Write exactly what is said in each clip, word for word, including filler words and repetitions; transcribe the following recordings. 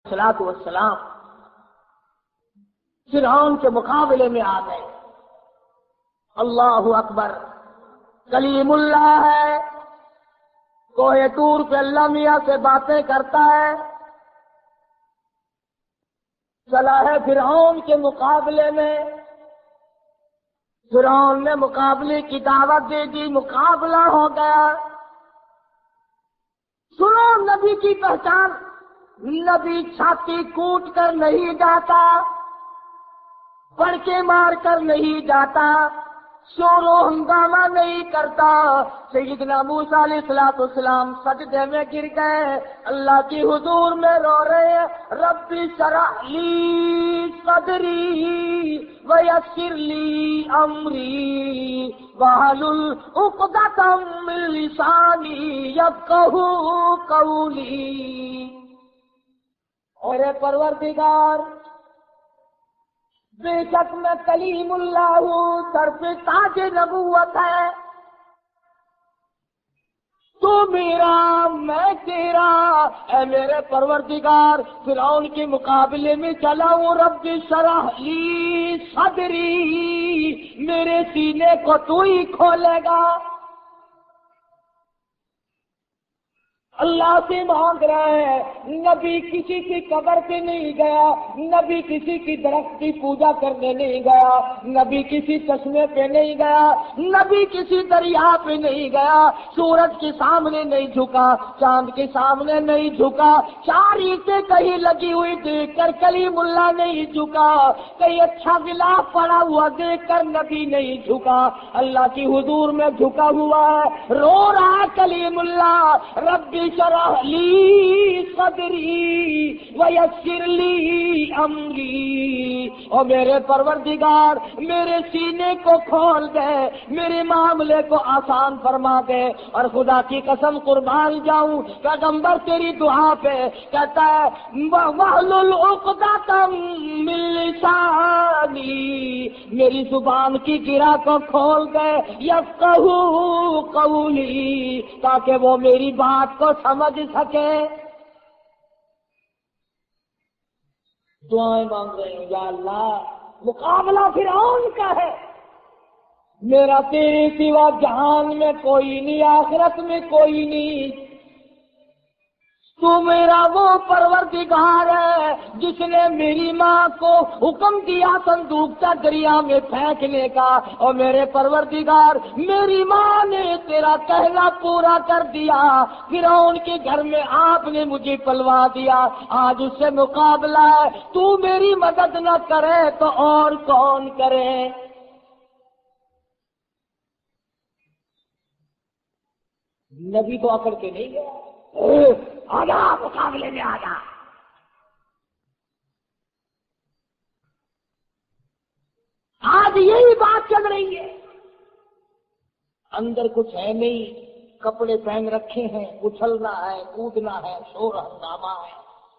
الصلاۃ والسلام فرعون کے مقابلے میں آ گئے. اللہ اکبر. کلیم اللہ ہے، کوہ طور پہ اللہ میاں سے باتیں کرتا ہے. چلا ہے فرعون کے مقابلے میں. فرعون نے مقابلے کی دعوت دے دی، مقابلہ ہو گیا. سنو نبی کی پہچان، نبی چھاتی کوٹ کر نہیں جاتا، پڑکے مار کر نہیں جاتا، شور و ہنگامہ نہیں کرتا. سیدنا موسیٰ علیہ الصلوۃ والسلام سجدے میں گر گئے، اللہ کی حضور میں رو رہے ہیں. رب اشرح لی صدری ویسر لی امری واحلل عقدۃ من لسانی یفقہوا قولی. اے پروردگار، بے شک میں کلیم اللہ ہوں، سر پہ تاج نبوت ہے. تو میرا میں تیرا، اے میرے پروردگار فرعون کے مقابلے میں چلا ہوں. رب اشرح لی صدری، میرے سینے کو تو ہی کھولے گا. اللہ سے مانگ رہے ہیں. نبی کسی کی قبر پہ نہیں گیا، نبی کسی کی درخت کی پوجا کرنے نہیں گیا، نبی کسی چشمے پہ نہیں گیا، نبی کسی دریا پہ نہیں گیا، سورج کے سامنے نہیں جھکا، چاند کے سامنے نہیں جھکا، چار اینٹیں کہیں لگی ہوئی دیکھ کر کلیم اللہ نہیں جھکا، کہیں اچھا غلاف پڑا ہوا دیکھ کر نبی نہیں جھکا، اللہ کی حضور میں جھکا ہوا ہے، رو رہا کلیم اللہ. رب اشرح لی صدری ویسر لی امری. اور میرے پروردگار میرے سینے کو کھول دے، میرے معاملے کو آسان فرما دے. اور خدا کی قسم قربان جاؤں، پیغمبر تیری دعا پہ کہتا ہے واحلل عقدۃ من لسانی، میری زبان کی گرہ کو کھول دے. یفقہوا قولی، تاکہ وہ میری بات کو سمجھ سکے. دعائیں مانگ رہے ہیں، یا اللہ مقابلہ فرعون کا ہے، میرا تیرے سوا جہان میں کوئی نہیں، آخرت میں کوئی نہیں. تو میرا وہ پروردگار ہے جس نے میری ماں کو حکم دیا صندوق کا دریا میں پھینکنے کا. اور میرے پروردگار میری ماں نے تیرا کہنا پورا کر دیا، فرعون کے گھر میں آپ نے مجھے پلوا دیا. آج اس سے مقابلہ ہے، تو میری مدد نہ کرے تو اور کون کرے. نبی تو اکڑ کے نہیں گیا، آجا مقابلے میں آجا. آج یہی بات چل رہی ہے. اندر کچھ ہے نہیں، کپڑے پہن رکھے ہیں، اچھلنا ہے، کودنا ہے، شور ہنگامہ ہے.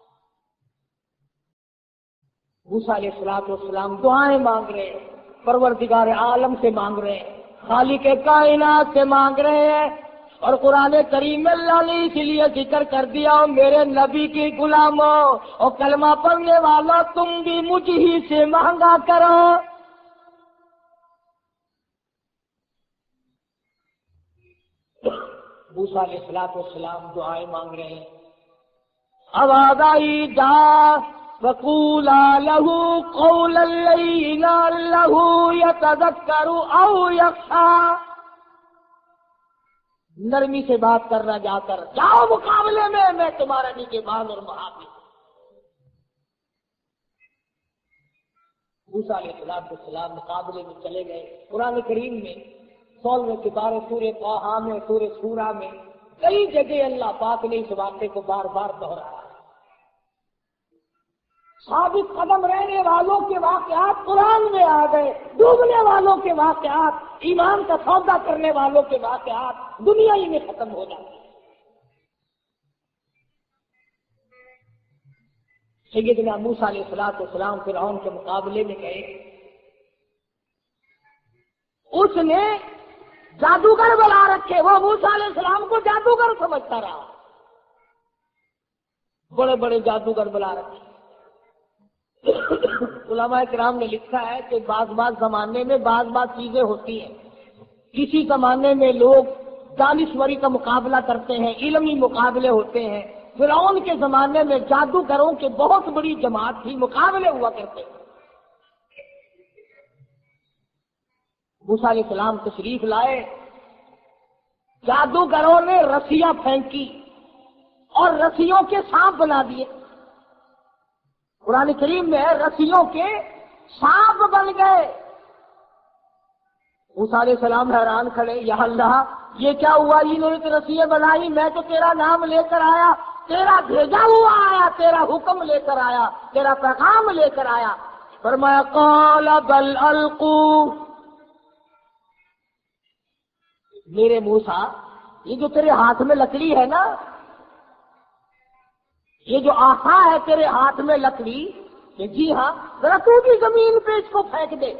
موسیٰ علیہ الصلوۃ والسلام دعائیں مانگ رہے ہیں، پروردگار عالم سے مانگ رہے ہیں، خالق کائنات سے مانگ رہے ہیں. اور قرآن کریم میں اللہ نے اس لیے ذکر کر دیا، میرے نبی کی غلاموں اور کلمہ پڑھنے والا تم بھی مجھ ہی سے مانگا کرو. موسیٰ علیہ الصلوۃ والسلام دعائیں مانگ رہے ہیں. آواز آئی جا فقولا لہ قولا لینا لہ یتذکر او یخشی. نرمی سے بات کرنا، جا کر جاؤ مقابلے میں، میں تمہارا نگہبان اور محافظ. موسیٰ علیہ السلام مقابلے میں چلے گئے. قرآن کریم میں سولہویں سپارے سورہ طٰہٰ میں، سورہ شورى میں کئی جگہ اللہ پاک نے اس واقعے کو بار بار دہرایا. ثابت قدم رہنے والوں کے واقعات قرآن میں آ گئے، ڈوبنے والوں کے واقعات، ایمان کا سودا کرنے والوں کے واقعات دنیا ہی میں ختم ہو جاتے ہیں. سیدنا موسیٰ علیہ الصلوۃ والسلام فرعون کے مقابلے میں گئے. اس نے جادوگر بلا رکھے، وہ موسیٰ علیہ السلام کو جادوگر سمجھتا رہا. بڑے بڑے جادوگر بلا رکھے۔ علماء کرام نے لکھا ہے کہ بعض بعض زمانے میں بعض بعض چیزیں ہوتی ہیں۔ کسی زمانے میں لوگ دانشوری کا مقابلہ کرتے ہیں، علمی مقابلے ہوتے ہیں۔ فرعون کے زمانے میں جادوگروں کے بہت بڑی جماعت تھی، مقابلے ہوا کرتے ہیں۔ موسیٰ علیہ السلام تشریف لائے، جادوگروں نے رسیاں پھینکی اور رسیوں کے سانپ بنا دیے۔ قرآن کریم میں رسیوں کے سانپ بن گئے۔ موسیٰ علیہ السلام حیران کھڑے، یا اللہ یہ کیا ہوا؟ انہوں نے تو رسیاں بنائی، میں تو تیرا نام لے کر آیا، تیرا بھیجا ہوا آیا، تیرا حکم لے کر آیا، تیرا پیغام لے کر آیا۔ فرمایا قال بل القوا، میرے موسیٰ یہ جو تیرے ہاتھ میں لکڑی ہے نا، یہ جو آسا ہے تیرے ہاتھ میں لکڑی، کہ جی ہاں، ذرا تو بھی زمین پہ اس کو پھینک دے،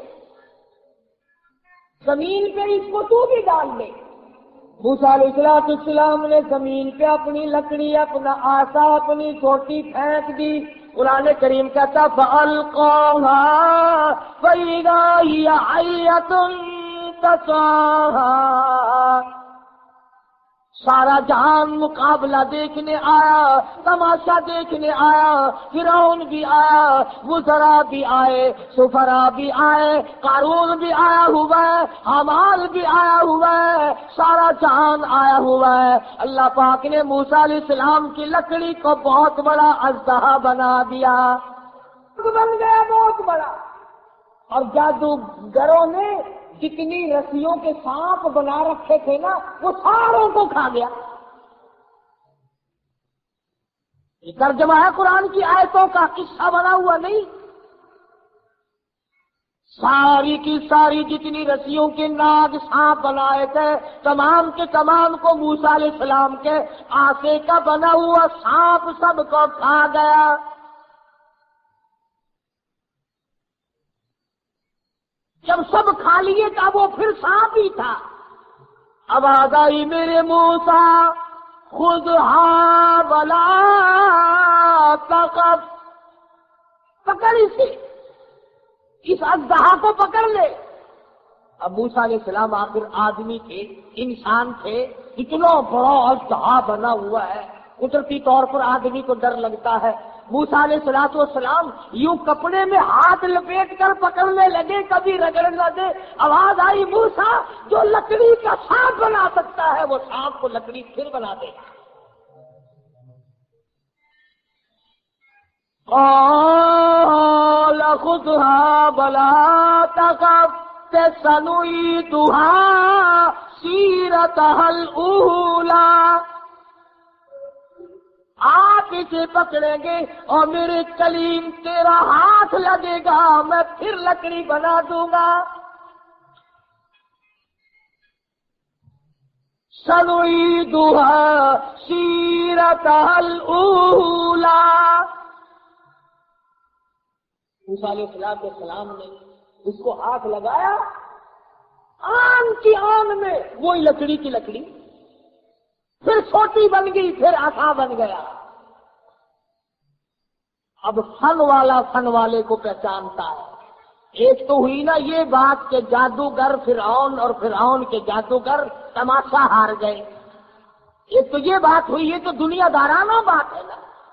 زمین پہ اس کو تو بھی ڈال دے۔ موسیٰ علیہ السلام نے زمین پہ اپنی لکڑی، اپنا آسا، اپنی چھوٹی پھینک دی۔ قرآن کریم کہتا فَأَلْقَاهَا فَإِذَا هِيَ حَيَّةٌ تَسْعَىٰ، سارا جہان مقابلہ دیکھنے آیا، تماشا دیکھنے آیا۔ فرعون بھی آیا، وزراء بھی آئے، سفراء بھی آئے، قارون بھی آیا ہوا ہے، حامان بھی آیا ہوا ہے، سارا جہان آیا ہوا ہے۔ اللہ پاک نے موسیٰ علیہ السلام کی لکڑی کو بہت بڑا اژدہا بنا دیا، بن گیا بہت بڑا۔ اور جادوگروں نے جتنی رسیوں کے سانپ بنا رکھے تھے نا، وہ ساروں کو کھا گیا۔ یہ ترجمہ ہے قرآن کی آیتوں کا، قصہ بنا ہوا نہیں۔ ساری کی ساری جتنی رسیوں کے ناگ سانپ بنائے تھے، تمام کے تمام کو موسیٰ علیہ السلام کے آسے کا بنا ہوا سانپ سب کو کھا گیا۔ جب سب کھا لیے تھا وہ پھر سانپ ہی تھا۔ آواز آئی میرے موسیٰ خذھا ولا تخف، پکڑ اسے، اس اژدہا کو پکڑ لے۔ اب موسیٰ علیہ السلام آخر آدمی تھے، انسان تھے، اتنا بڑا اژدہا بنا ہوا ہے، قدرتی طور پر آدمی کو ڈر لگتا ہے۔ موسیٰ علیہ الصلوۃ والسلام یوں کپڑے میں ہاتھ لپیٹ کر پکڑنے لگے، کبھی رگڑ نہ دے۔ آواز آئی موسیٰ جو لکڑی کا سانپ بنا سکتا ہے وہ سانپ کو لکڑی پھر بنا دے۔ قال خذها ولا تخف سنعيدها سيرتها الأولى، آپ اسے پکڑیں گے اور میرے کلیم تیرا ہاتھ لگے گا، میں پھر لکڑی بنا دوں گا۔ سنعيدها سيرتها الأولى، موسیٰ علیہ السلام نے اس کو ہاتھ لگایا، آن کی آن میں وہی لکڑی کی لکڑی، پھر چھوٹی بن گئی، پھر آسا بن گیا۔ اب فن والا فن والے کو پہچانتا ہے۔ ایک تو ہوئی نا یہ بات کہ جادوگر فرعون اور فرعون کے جادوگر تماشا ہار گئے، ایک تو یہ بات ہوئی، یہ تو دنیا دارانہ بات ہے نا۔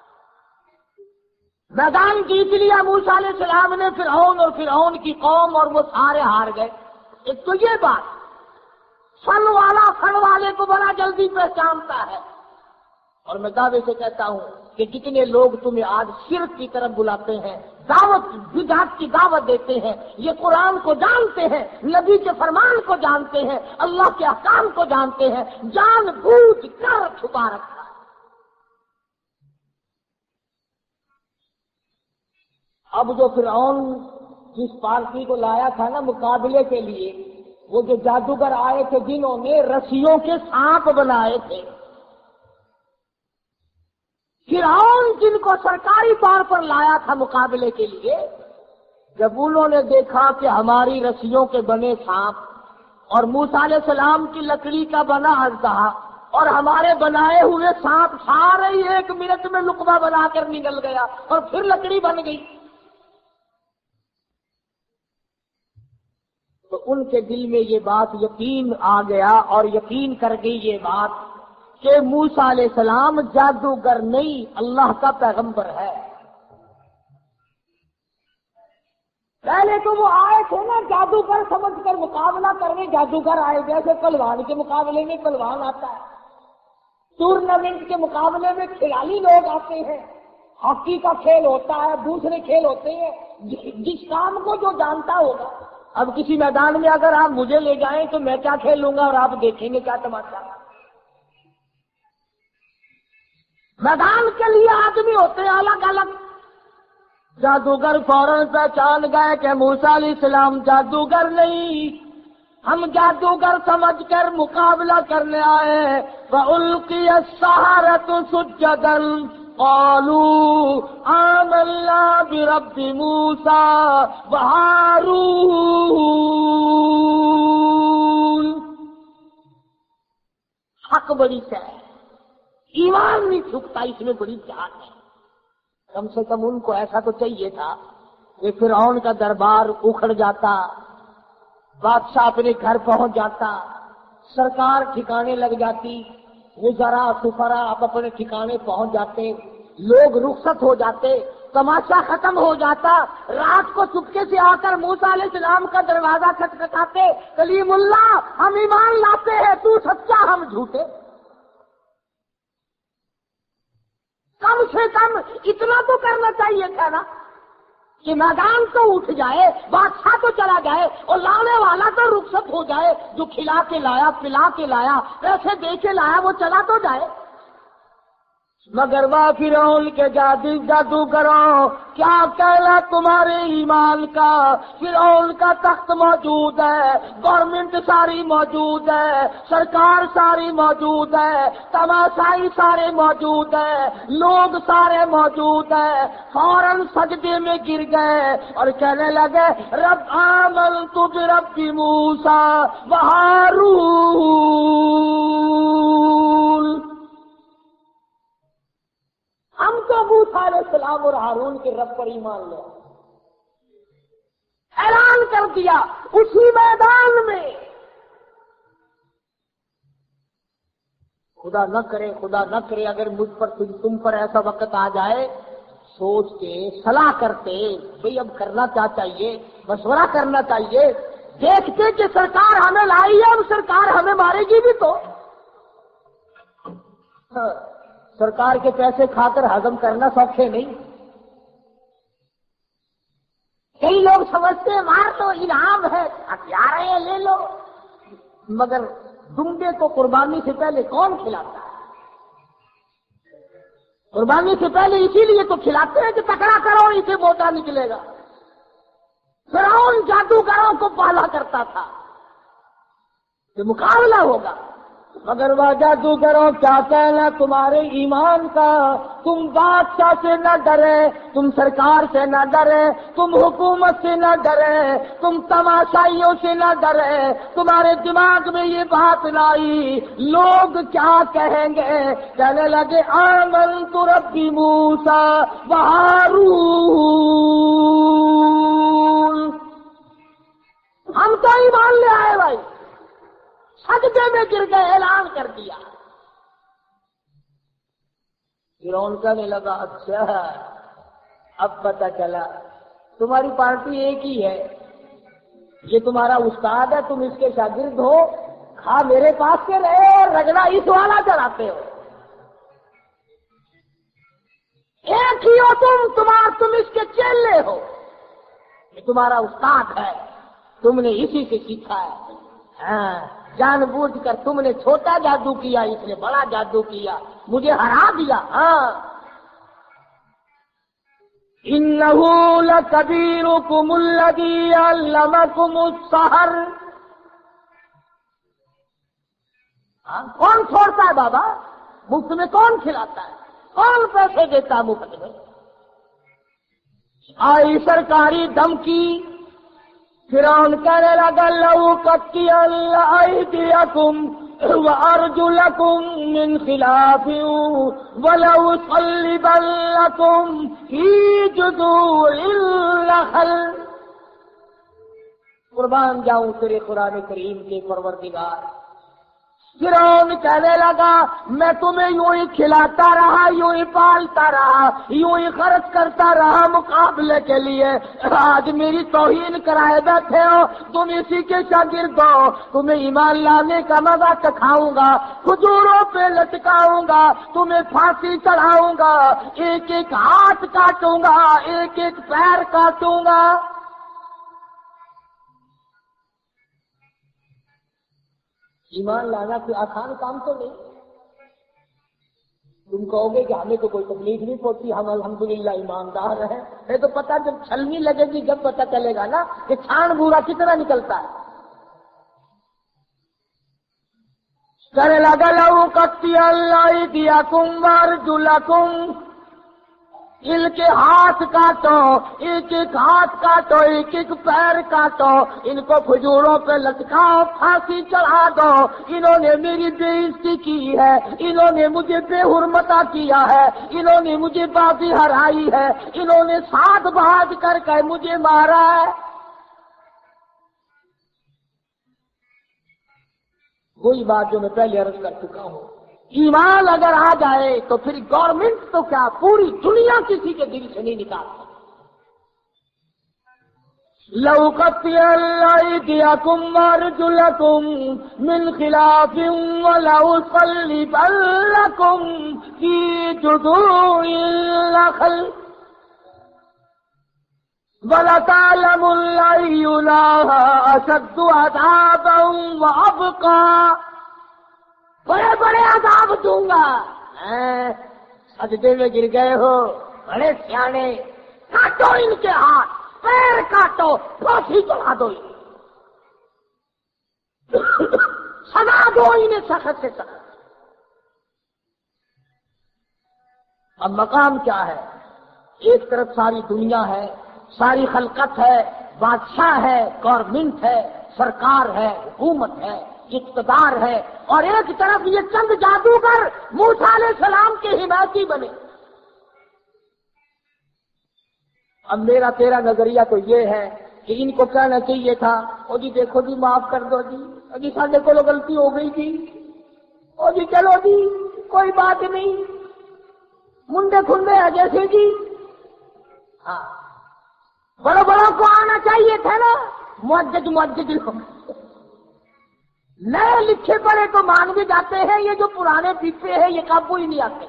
میدان جیت لیا موسیٰ علیہ السلام نے فرعون اور فرعون کی قوم، اور وہ سارے ہار گئے۔ ایک تو یہ بات، فن والا فن والے کو بڑا جلدی پہچانتا ہے۔ اور میں دعوے سے کہتا ہوں کہ جتنے لوگ تمہیں آج شرک کی طرف بلاتے ہیں، دعوت بدعت کی دعوت دیتے ہیں، یہ قرآن کو جانتے ہیں، نبی کے فرمان کو جانتے ہیں، اللہ کے احکام کو جانتے ہیں، جان بوجھ کر چھپا رکھا ہے۔ اب جو فرعون جس پارٹی کو لایا تھا نا مقابلے کے لیے، وہ جو جادوگر آئے تھے جنہوں نے رسیوں کے سانپ بنائے تھے، فرعون جن کو سرکاری طور پر لایا تھا مقابلے کے لیے، جب انہوں نے دیکھا کہ ہماری رسیوں کے بنے سانپ اور موسیٰ علیہ السلام کی لکڑی کا بنا اژدہا اور ہمارے بنائے ہوئے سانپ سارے ہی ایک منٹ میں لقمہ بنا کر نگل گیا اور پھر لکڑی بن گئی. تو ان کے دل میں یہ بات یقین آ گیا اور یقین کر گئی یہ بات کہ موسیٰ علیہ السلام جادوگر نہیں، اللہ کا پیغمبر ہے. پہلے تو وہ آئے تھے نا جادوگر سمجھ کر مقابلہ کرنے، جادوگر آئے جیسے پہلوان کے مقابلے میں پہلوان آتا ہے، ٹورنامنٹ کے مقابلے میں کھلاڑی لوگ آتے ہیں، ہاکی کا کھیل ہوتا ہے، دوسرے کھیل ہوتے ہیں، جس کام کو جو جانتا ہوگا. اب کسی میدان میں اگر آپ مجھے لے جائیں تو میں کیا کھیل لوں گا اور آپ دیکھیں گے کیا تماشا. میدان کے لیے آدمی ہوتے ہیں الگ الگ. جادوگر فوراً پہچان گئے کہ موسیٰ علیہ السلام جادوگر نہیں، ہم جادوگر سمجھ کر مقابلہ کرنے آئے. فَأُلْقِيَ السَّحَرَةُ سُجَّدًا قالوا آمنا برب موسیٰ وہارون. حق بڑی سے ایمان نہیں چھپتا، اس میں بڑی جان ہے. کم سے کم ان کو ایسا تو چاہیے تھا کہ فرعون کا دربار اکھڑ جاتا، بادشاہ اپنے گھر پہنچ جاتا، سرکار ٹھکانے لگ جاتی، وزراء سفراء آپ اپنے ٹھکانے پہنچ جاتے، لوگ رخصت ہو جاتے، تماشا ختم ہو جاتا. رات کو چپکے سے آ کر موسیٰ علیہ السلام کا دروازہ کھٹکھٹاتے، کلیم اللہ ہم ایمان لاتے ہیں، تو سچا ہم جھوٹے. کم سے کم اتنا تو کرنا چاہیے تھا نا کہ میدان تو اٹھ جائے، بادشاہ تو چلا جائے اور لانے والا تو رخصت ہو جائے. جو کھلا کے لایا، پلا کے لایا، پیسے دے کے لایا، وہ چلا تو جائے. مگر وہ فرعون کے جادو جادوگروں کیا کہنا تمہارے ایمان کا. فرعون کا تخت موجود ہے، گورنمنٹ ساری موجود ہے، سرکار ساری موجود ہے، تماشائی سارے موجود ہے، لوگ سارے موجود ہیں. فوراً سجدے میں گر گئے اور کہنے لگے رب آمنت برب موسیٰ وہارون. ہم تو موسیٰ علیہ السلام اور ہارون کے رب پر ایمان لے. اعلان کر دیا اسی میدان میں. خدا نہ کرے خدا نہ کرے اگر مجھ پر تم پر ایسا وقت آ جائے، سوچتے صلاح کرتے بھئی اب کرنا کیا چاہیے، مشورہ کرنا چاہیے. دیکھتے کہ سرکار ہمیں لائی ہے، اب سرکار ہمیں مارے گی بھی تو سرکار کے پیسے کھا کر ہضم کرنا سوکھے نہیں. کئی لوگ سمجھتے ہیں مار تو انعام ہے، ہتھیار ہے لے لو، مگر دمبے کو قربانی سے پہلے کون کھلاتا ہے؟ قربانی سے پہلے اسی لیے تو کھلاتے ہیں کہ تکڑا کرو اسے موٹا نکلے گا. فرعون جادوگروں کو پالا کرتا تھا کہ مقابلہ ہوگا. مگر وہ جادوگروں کیا کہنا تمہارے ایمان کا. تم بادشاہ سے نہ ڈرے، تم سرکار سے نہ ڈرے، تم حکومت سے نہ ڈرے، تم تماشائیوں سے نہ ڈرے. تمہارے دماغ میں یہ بات لائی لوگ کیا کہیں گے. کہنے لگے آمنت ربی موسیٰ وہارون. ہم تو ایمان لے آئے بھائی. سجدے میں گر گئے، اعلان کر دیا. فرعون کہنے لگا اچھا اب پتہ چلا تمہاری پارٹی ایک ہی ہے، یہ تمہارا استاد ہے، تم اس کے شاگرد ہو، کھا میرے پاس سے رہے اور رگڑا اس والا چلاتے ہو. ایک ہی ہو تم، تمہارا تم اس کے چیلے ہو، یہ تمہارا استاد ہے، تم نے اسی سے سیکھا ہے. ہاں جان بوجھ کر تم نے چھوٹا جادو کیا، اس نے بڑا جادو کیا، مجھے ہرا دیا. ہاں انہو لکبیرکم الذی علمکم السحر. کون چھوڑتا ہے بابا؟ مفت میں کون کھلاتا ہے؟ کون پیسے دیتا ہے مفت میں؟ آئی سرکاری دھمکی. فرعون کہنے لگا لو قطعن ایدیکم وَأَرْجُلَكُم مِّنْ خِلَافٍ وَلَأُصَلِّبَنَّكُمْ فِي جُذُوعِ النَّخْلِ۔ قربان جاؤں تیرے قرآن کریم کے پروردگار۔ فرعون کہنے لگا میں تمہیں یوں ہی کھلاتا رہا، یوں ہی پالتا رہا، یوں ہی خرچ کرتا رہا مقابلے کے لیے، آج میری توہین کرائے بیٹھے ہو، تم اسی کے شاگرد ہو، تمہیں ایمان لانے کا مزہ چکھاؤں گا، کھجوروں پہ لٹکاؤں گا، تمہیں پھانسی چڑھاؤں گا، ایک ایک ہاتھ کاٹوں گا، ایک ایک پیر کاٹوں گا۔ ایمان لانا کوئی آسان کام تو نہیں۔ تم کہو گے کہ ہمیں تو کوئی تکلیف نہیں پہنچی، ہم الحمدللہ ایماندار ہیں، یہ تو پتہ جب چھلنی لگے گی جب پتہ چلے گا نا کہ چھان بورا کتنا نکلتا ہے۔ کرے لگا لو کتی اللہ دیا کم وارجلکم، ان کے ہاتھ کاٹو، ایک ایک ہاتھ کاٹو، ایک ایک پیر کاٹو، ان کو کھجوروں پہ لٹکاؤ، پھانسی چڑھا دو، انہوں نے میری بے عزتی کی ہے، انہوں نے مجھے بے حرمتا کیا ہے، انہوں نے مجھے بازی ہرائی ہے، انہوں نے ساتھ بھاگ کر کے مجھے مارا ہے۔ وہی بات جو میں پہلے عرض کر چکا ہوں، ایمان اگر آ جائے تو پھر گورنمنٹ تو کیا پوری دنیا کسی کے دل سے نہیں نکال سکتی۔ لَأُقَطِّعَنَّ أَيْدِيَكُمْ وَأَرْجُلَكُمْ مِنْ خِلَافٍ وَلَأُصَلِّبَنَّكُمْ فِي جُذُوعِ النَّخْلِ وَلَتَعْلَمُنَّ أَيُّنَا أَشَدُّ عَذَابًا وَأَبْقَىٰ۔ بڑے بڑے عذاب دوں گا، سجدے میں گر گئے ہو، بڑے سیانے، کاٹو ان کے ہاتھ، پیر کاٹو، پھانسی چڑھا دو، سزا دو انہیں سخت سے سخت۔ اب مقام کیا ہے؟ ایک طرف ساری دنیا ہے، ساری خلقت ہے، بادشاہ ہے، گورنمنٹ ہے، سرکار ہے، حکومت ہے، اقتدار ہے، اور ایک طرف یہ چند جادوگر موسیٰ علیہ السلام کے حمایتی بنے۔ اب میرا تیرا نظریہ تو یہ ہے کہ ان کو کہنا چاہیے تھا او جی دیکھو جی معاف کر دو جی، او جی ساڈے کو غلطی ہو گئی جی، او جی چلو جی کوئی بات نہیں، منڈے کھنڈے ہے جیسے جی۔ ہاں بڑوں بڑوں کو آنا چاہیے تھا نا، معجج معجج لوگ، نئے لکھے پڑھے تو مان بھی جاتے ہیں، یہ جو پرانے پیپے ہیں یہ قابو ہی نہیں آتے۔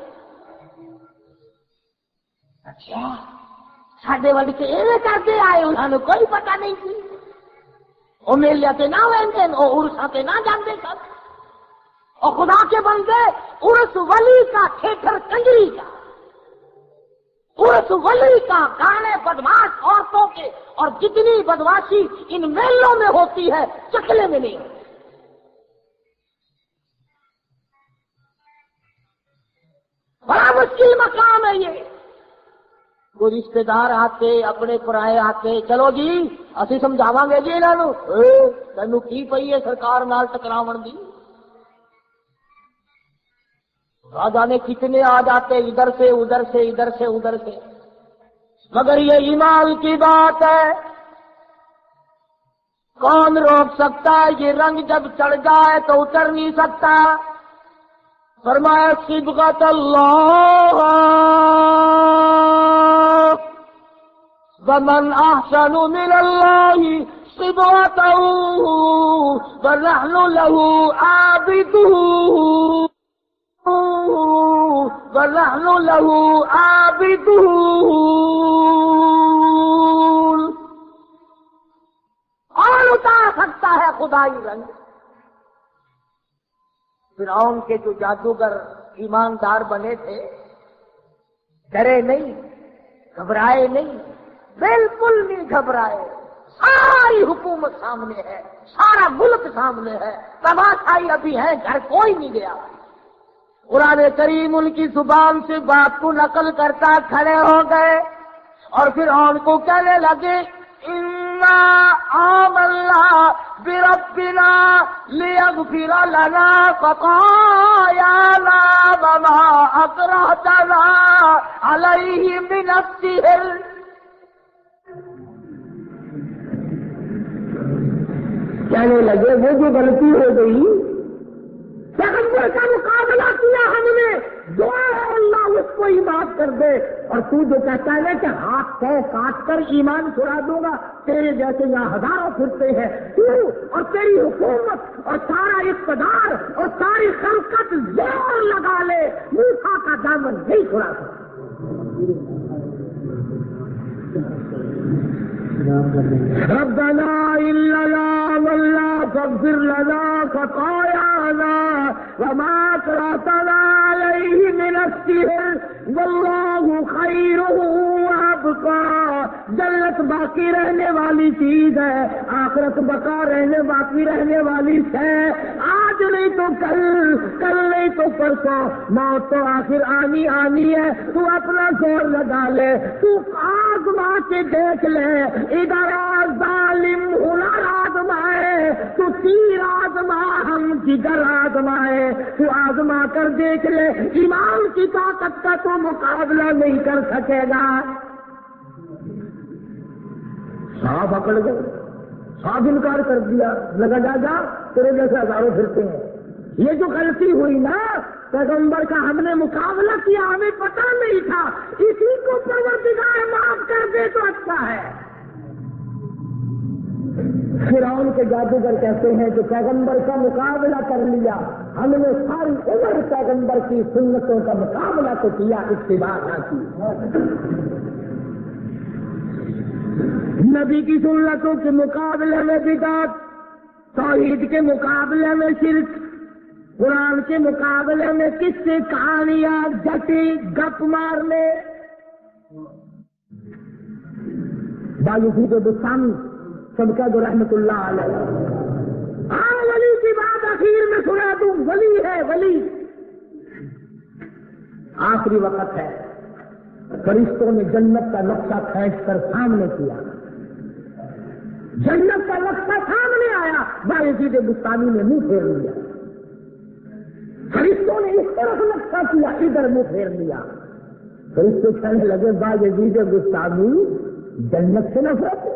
اچھا ساڈے والے سے ایویں کرتے آئے، انہوں نے کوئی پتہ نہیں سی، وہ میلے تے نہ ویندے، وہ عرساں تے نہ جاندے سن، اور خدا کے بندے عرس ولی کا تھیٹر کنجری کا، عرس ولی کا گانے بدماش عورتوں کے، اور جتنی بدماشی ان میلوں میں ہوتی ہے چکلے میں نہیں ہوتی۔ بڑا مشکل مقام ہے یہ۔ کوئی رشتے دار آتے، اپنے پرائے آتے، چلو جی اسی سمجھاواں گے جی انہاں نوں، تینوں کی پئی ہے سرکار نال ٹکراون دی۔ آ جانے کتنے آ جاتے، ادھر سے ادھر سے ادھر سے ادھر سے، مگر یہ ایمان کی بات ہے، کون روک سکتا ہے؟ یہ رنگ جب چڑھ جائے تو اتر نہیں سکتا۔ فرمایا صبغۃ اللہ ومن احسن من اللہ صبغۃ ونحن له عابدون ونحن له عابدون۔ اور اتار سکتا ہے خدائی رنگ۔ فرعون کے جو جادوگر ایماندار بنے تھے، ڈرے نہیں، گھبرائے نہیں، بالکل نہیں گھبرائے، ساری حکومت سامنے ہے، سارا ملک سامنے ہے، تماشائی ابھی ہے، گھر کوئی نہیں گیا۔ قرآن کریم ان کی زبان سے بات کو نقل کرتا کھڑے ہو گئے، اور فرعون کو کہنے لگے انا آمنا بربنا لیغفر لنا خطایانا وما اکرہتنا علیہ من السحر. کہنے لگے وہ جو غلطی ہو گئی، پیغمبر کا مقابلہ کیا ہم نے، دعا ہے اللہ اس کو ہی معاف کر دے، اور تو جو کہتا ہے کہ ہاتھ پہ کاٹ کر ایمان چھڑا دوں گا، تیرے جیسے یہاں ہزاروں پھرتے ہیں، تو اور تیری حکومت اور سارا اقتدار اور ساری خلقت زور لگا لے، موسیٰ کا دامن نہیں چھڑا سکتا. ربنا اننا ولا فاغفر لنا خطايانا وما اكرهتنا عليه من السحر والله خير وابقى. جنت باقی رہنے والی چیز ہے، آخرت بقا رہنے باقی رہنے والی ہے. آج نہیں تو کل، کل نہیں تو پرسوں، موت تو آخر آنی آنی ہے. تو اپنا زور لگا لے، تو آزما کے دیکھ لے، ادھر ظالم ہنر آزمائے تو تیر آزما ہم جگر آزمائے. تو آزما کر دیکھ لے، ایمان کی طاقت کا تو مقابلہ نہیں کر سکے گا. صاحب اکڑ گئے، صاحب انکار کر دیا، لگا جا جا تیرے جیسے ہزاروں پھرتے ہیں. یہ جو غلطی ہوئی نا، پیغمبر کا ہم نے مقابلہ کیا، ہمیں پتہ نہیں تھا، اسی کو پروردگار معاف کر دے تو اچھا ہے. فرعون کے جادوگر کہتے ہیں کہ پیغمبر کا مقابلہ کر لیا، ہم نے ساری عمر پیغمبر کی سنتوں کا مقابلہ تو کیا، اتباع نہ کی. نبی کی سنتوں کے مقابلے میں بدعت، توحید کے مقابلے میں شرک، قرآن کے مقابلے میں کس سے کہانیاں جٹی گپ مارنے. باوجود بستانی سب کا جو رحمت اللہ علیہ. ہاں ولی کی بات آخر میں سنا دوں، ولی ہے ولی. آخری وقت ہے، فرشتوں نے جنت کا نقشہ کھینچ کر سامنے کیا، جنت کا نقشہ سامنے آیا، باوجود بستانی نے منہ پھیر لیا. فرشتوں نے اس طرف نقشہ کیا، ادھر منہ پھیر لیا. فرشتے کہنے لگے باوجود بستانی جنت سے نفرت،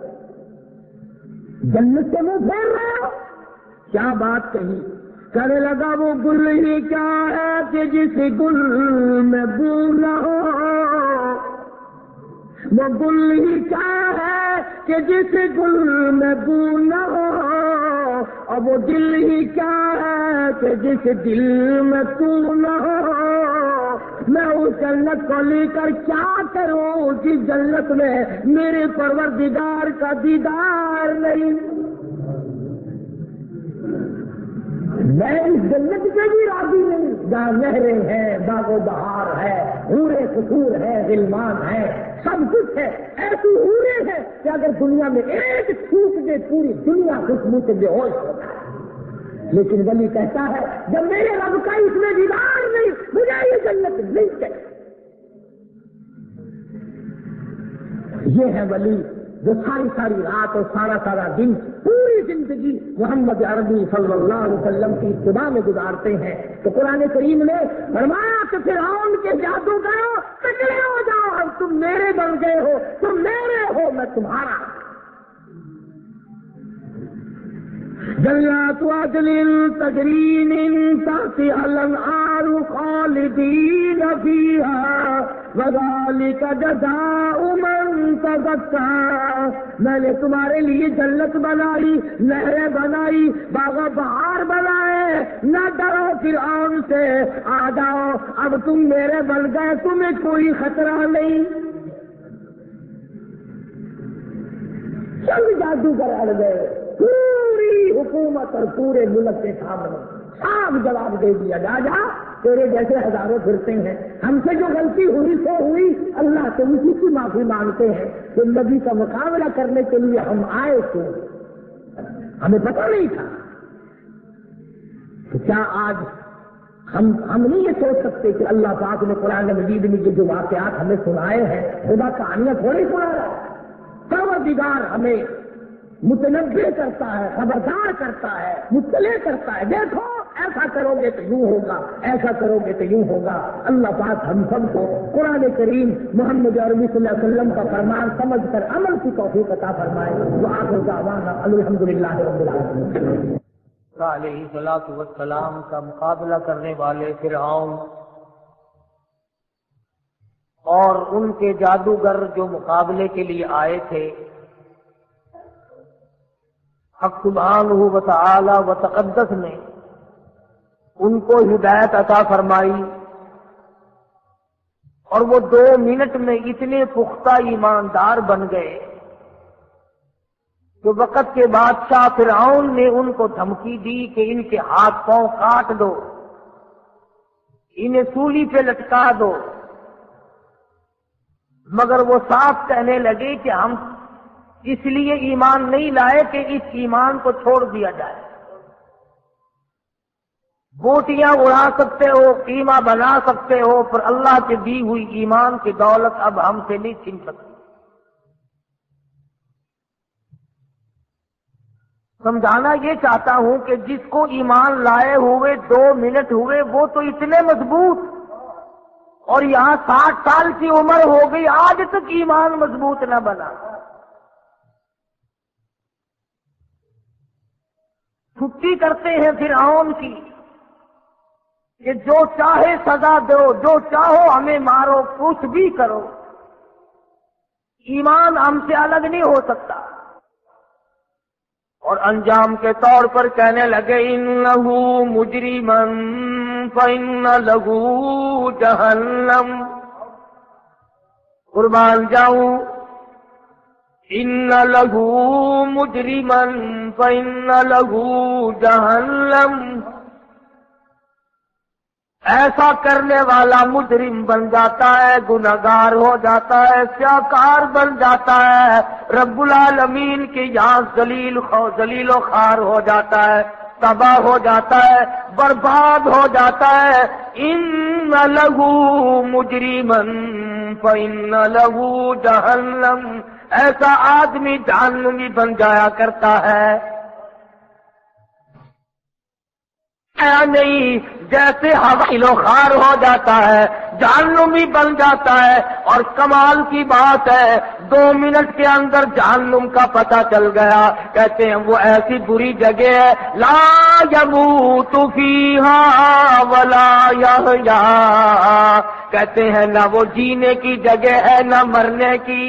جنت سے منہ پھیر رہے ہو، کیا بات کہی. کہنے لگا وہ گل ہی کیا ہے کہ جس گل میں بو نہ ہو، وہ گل ہی کیا ہے کہ جس گل میں بو نہ ہو، اور وہ دل ہی کیا ہے کہ جس دل میں تو نہ ہو. میں اس جنت کو لے کر کیا کروں جس جنت میں میرے پروردگار کا دیدار نہیں. میں اس جنت سے بھی راضی نہیں جہاں نہریں ہیں، باغ و بہار ہے، حوریں قصور ہے، غلمان ہے، سب کچھ ہے. ایسی حوریں ہیں کہ اگر دنیا میں ایک چھوٹ دے پوری دنیا خوشبو سے بے ہوش ہوتا ہے. لیکن ولی کہتا ہے جب میرے رب کا اس میں دیدار نہیں، مجھے یہ جنت نہیں چاہیے. یہ ہے ولی جو ساری ساری رات اور سارا سارا دن پوری زندگی محمد عربی صلی اللہ علیہ وسلم کی اتباع میں گزارتے ہیں. تو قرآن کریم نے فرمایا کہ فرعون کے جادوگروں تکڑے ہو جاؤ، اب تم میرے بن گئے ہو، تم میرے ہو، میں تمہارا. جنات عدن تجری من تحتها الانہار خالدین فیہا وذالک جزاء من تزکیٰ. میں نے تمہارے لیے جنت بنائی، نہریں بنائی، باغ بہار بنائے. نہ ڈرو فرعون سے، آ جاؤ اب تم میرے بن گئے، تمہیں کوئی خطرہ نہیں. چند جادوگر اڑ گئے، پوری حکومت اور پورے ملک کے سامنے صاف جواب دے دیا، جا جا تیرے جیسے ہزاروں پھرتے ہیں، ہم سے جو غلطی ہوئی سو ہوئی، اللہ سے اسی کی معافی مانگتے ہیں. کہ نبی کا مقابلہ کرنے کے لیے ہم آئے تھے، ہمیں پتہ نہیں تھا. تو کیا آج ہم ہم نہیں یہ سوچ سکتے کہ اللہ پاک نے قرآن مجید میں جو واقعات ہمیں سنائے ہیں، خدا کہانیاں تھوڑی سنا رہا ہے. پروردگار ہمیں متنبع کرتا ہے، خبردار کرتا ہے، مطلع کرتا ہے، دیکھو ایسا کرو گے تو یوں ہوگا، ایسا کرو گے تو یوں ہوگا۔ اللہ پاک ہم سب کو قرآن کریم محمد عربی صلی اللہ علیہ وسلم کا فرمان سمجھ کر عمل کی توفیق عطا فرمائے۔ وآخر دعوانا الحمدللہ رب العالمین۔ علیہ الصلوۃ والسلام کا مقابلہ کرنے والے فرعون اور ان کے جادوگر جو مقابلے کے لیے آئے تھے، حق سبحانہ و تعالی و تقدس نے ان کو ہدایت عطا فرمائی، اور وہ دو منٹ میں اتنے پختہ ایماندار بن گئے کہ وقت کے بادشاہ فرعون نے ان کو دھمکی دی کہ ان کے ہاتھ پاؤں کاٹ دو، انہیں سولی پہ لٹکا دو، مگر وہ صاف کہنے لگے کہ ہم اس لیے ایمان نہیں لائے کہ اس ایمان کو چھوڑ دیا جائے۔ بوٹیاں اڑا سکتے ہو، قیمہ بنا سکتے ہو، پر اللہ کی دی ہوئی ایمان کی دولت اب ہم سے نہیں چھین سکتی۔ سمجھانا یہ چاہتا ہوں کہ جس کو ایمان لائے ہوئے دو منٹ ہوئے وہ تو اتنے مضبوط، اور یہاں ساٹھ سال کی عمر ہو گئی آج تک ایمان مضبوط نہ بنا۔ چھٹی کرتے ہیں فرعون کی کہ جو چاہے سزا دو، جو چاہو ہمیں مارو، کچھ بھی کرو، ایمان ہم سے الگ نہیں ہو سکتا۔ اور انجام کے طور پر کہنے لگے انہو مجرمن فإن لہو جہنم، قربان جاؤں، ان لہو مجرمن فإن لہو جہنم، ایسا کرنے والا مجرم بن جاتا ہے، گناہگار ہو جاتا ہے، سیاکار بن جاتا ہے، رب العالمین کی یہاں ذلیل خو ذلیل و خوار ہو جاتا ہے، تباہ ہو جاتا ہے، برباد ہو جاتا ہے۔ ان لہو مجرمن فإن لہو جہنم، ایسا آدمی جہنمی بن جایا کرتا ہے۔ نہیں جیسے حویل و خار ہو جاتا ہے، جہنمی بن جاتا ہے، اور کمال کی بات ہے دو منٹ کے اندر جہنم کا پتہ چل گیا۔ کہتے ہیں وہ ایسی بری جگہ ہے لا یموت فیہا ولا یحیا، کہتے ہیں نہ وہ جینے کی جگہ ہے نہ مرنے کی،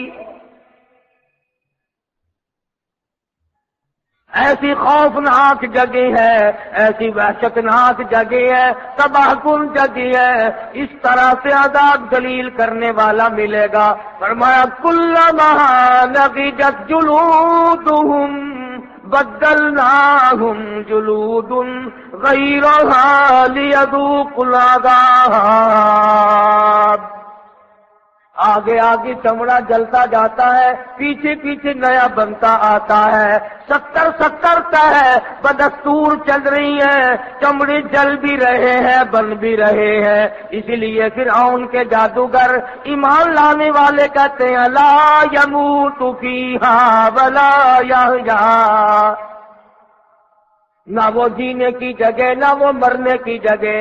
ایسی خوفناک جگہ ہے، ایسی وحشتناک جگہ ہے، تباہ کن جگہ ہے، اس طرح سے عذاب ذلیل کرنے والا ملے گا۔ فرمایا کلما نضجت جلودہم بدلناہم جلود غیرہا لیذوقوا العذاب، آگے آگے چمڑا جلتا جاتا ہے، پیچھے پیچھے نیا بنتا آتا ہے، ستر ستر تا ہے بدستور چل رہی ہے، چمڑے جل بھی رہے ہیں بن بھی رہے ہیں۔ اسی لیے فرعون کے جادوگر ایمان لانے والے کہتے ہیں لا یموت فیہا ولا یحیا، نہ وہ جینے کی جگہ نہ وہ مرنے کی جگہ۔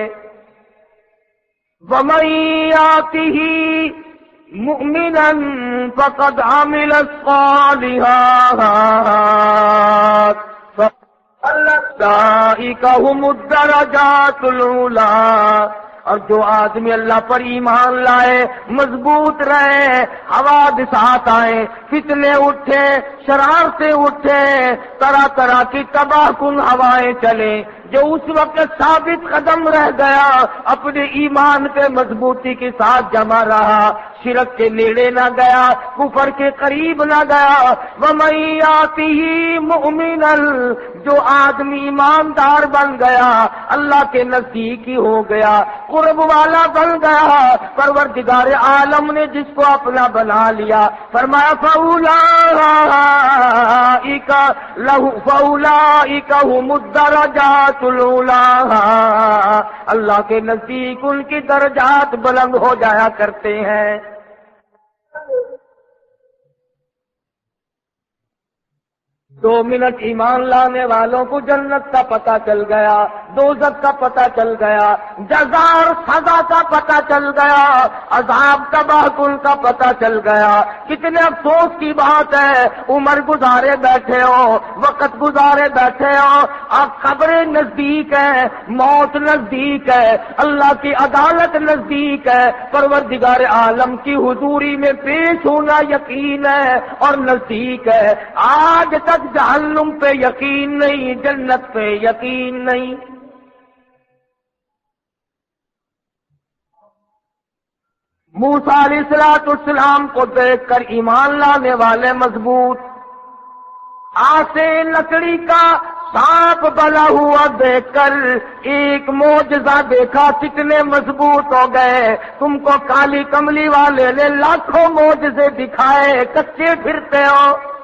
وَمَن یَأْتِهِ مؤمنا فقد عمل الصالحات فأولئك هم الدرجات العلی، اور جو آدمی اللہ پر ایمان لائے، مضبوط رہے، حوادثات آئے، فتنے اٹھے، شرارتیں اٹھے، طرح طرح کی تباہ کن ہوائیں چلیں، جو اس وقت ثابت قدم رہ گیا، اپنے ایمان کے مضبوطی کے ساتھ جمع رہا، شرک کے نیڑے نہ گیا، کفر کے قریب نہ گیا۔ وَمَن یَأْتِهِ مُؤْمِنًا، جو آدمی ایماندار بن گیا، اللہ کے نزدیک ہی ہو گیا، قرب والا بن گیا، پروردگار عالم نے جس کو اپنا بنا لیا، فرمایا فَأُولَٰئِکَ لَهُ فَأُولَٰئِکَ هُمُ الدَّرَجَاتُ الْعُلَىٰ، اللہ کے نزدیک ان کی درجات بلند ہو جایا کرتے ہیں۔ دو منٹ ایمان لانے والوں کو جنت کا پتہ چل گیا، دوزخ کا پتہ چل گیا، جزا اور سزا کا پتہ چل گیا، عذاب تباہ کن کا پتہ چل گیا۔ کتنے افسوس کی بات ہے، عمر گزارے بیٹھے ہو، وقت گزارے بیٹھے ہو، اب قبریں نزدیک ہے، موت نزدیک ہے، اللہ کی عدالت نزدیک ہے، پروردگار عالم کی حضوری میں پیش ہونا یقین ہے اور نزدیک ہے۔ آج تک جہنم پہ یقین نہیں، جنت پہ یقین نہیں۔ موسیٰ علیہ الصلوۃ والسلام کو دیکھ کر ایمان لانے والے مضبوط، آسے لکڑی کا سانپ بنا ہوا دیکھ کر ایک معجزہ دیکھا، کتنے مضبوط ہو گئے۔ تم کو کالی کملی والے نے لاکھوں معجزے دکھائے، کچے پھرتے ہو۔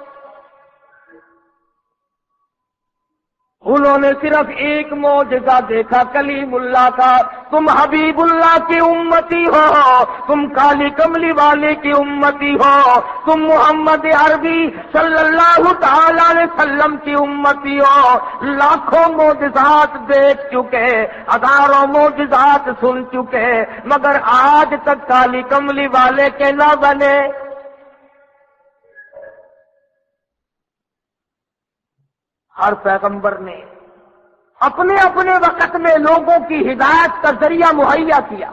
انہوں نے صرف ایک معجزہ دیکھا کلیم اللہ کا۔ تم حبیب اللہ کی امتی ہو، تم کالی کملی والے کی امتی ہو، تم محمد عربی صلی اللہ تعالی علیہ وسلم کی امتی ہو۔ لاکھوں معجزات دیکھ چکے، ہزاروں معجزات سن چکے، مگر آج تک کالی کملی والے کے نہ بنے۔ ہر پیغمبر نے اپنے اپنے وقت میں لوگوں کی ہدایت کا ذریعہ مہیا کیا۔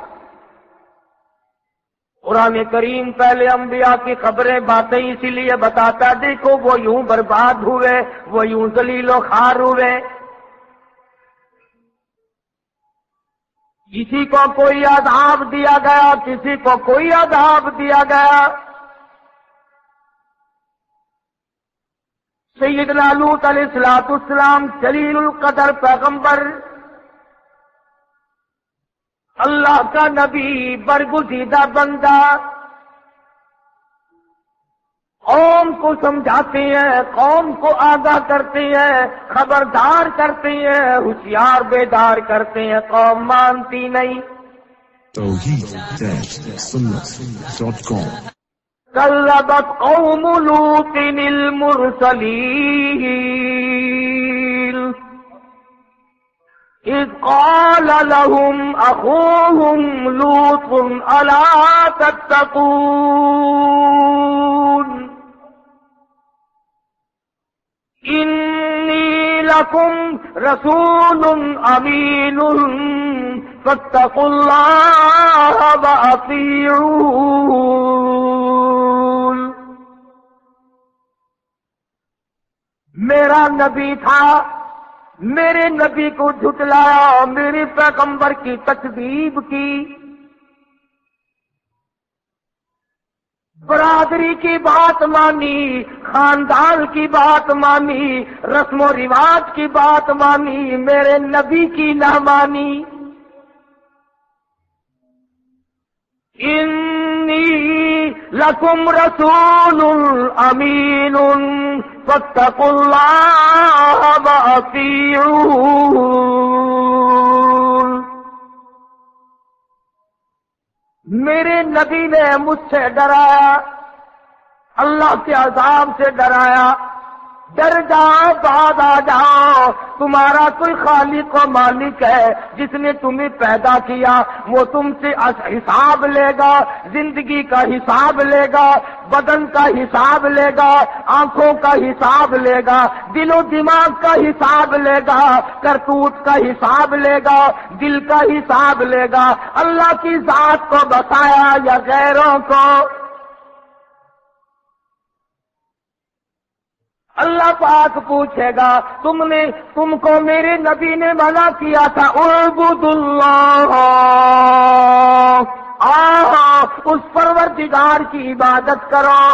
قرآن کریم پہلے انبیاء کی خبریں باتیں اسی لیے بتاتا، دیکھو وہ یوں برباد ہوئے، وہ یوں ذلیل و خوار ہوئے۔ کسی کو کوئی عذاب دیا گیا، کسی کو کوئی عذاب دیا گیا۔ سیدنا لوط علیہ الصلوۃ والسلام جلیل القدر پیغمبر، اللہ کا نبی، برگزیدہ بندہ، قوم کو سمجھاتے ہیں، قوم کو آگاہ کرتے ہیں، خبردار کرتے ہیں، ہوشیار بیدار کرتے ہیں، قوم مانتی نہیں۔ توحید سنت ڈاٹ کام كذبت قوم لوط المرسلين إذ قال لهم أخوهم لوط ألا تتقون إني لكم رسول أمين فاتقوا الله وأطيعون۔ میرا نبی تھا، میرے نبی کو جھٹلایا، میرے پیغمبر کی تکذیب کی، برادری کی بات مانی، خاندان کی بات مانی، رسم و رواج کی بات مانی، میرے نبی کی نہ مانی۔ انی لکم رسول امین فاتقوا اللہ واطیعون۔ میرے نبی نے مجھ سے ڈرایا، اللہ کے عذاب سے ڈرایا، ڈر جاؤ، بعد آ جاؤ، تمہارا کوئی خالق و مالک ہے جس نے تمہیں پیدا کیا، وہ تم سے حساب لے گا، زندگی کا حساب لے گا، بدن کا حساب لے گا، آنکھوں کا حساب لے گا، دل و دماغ کا حساب لے گا، کرتوت کا حساب لے گا، دل کا حساب لے گا۔ اللہ کی ذات کو بتایا یا غیروں کو؟ اللہ پاک پوچھے گا، تم نے تم کو میرے نبی نے منع کیا تھا، اعبدوا اللہ، آہا اس پروردگار کی عبادت کرو،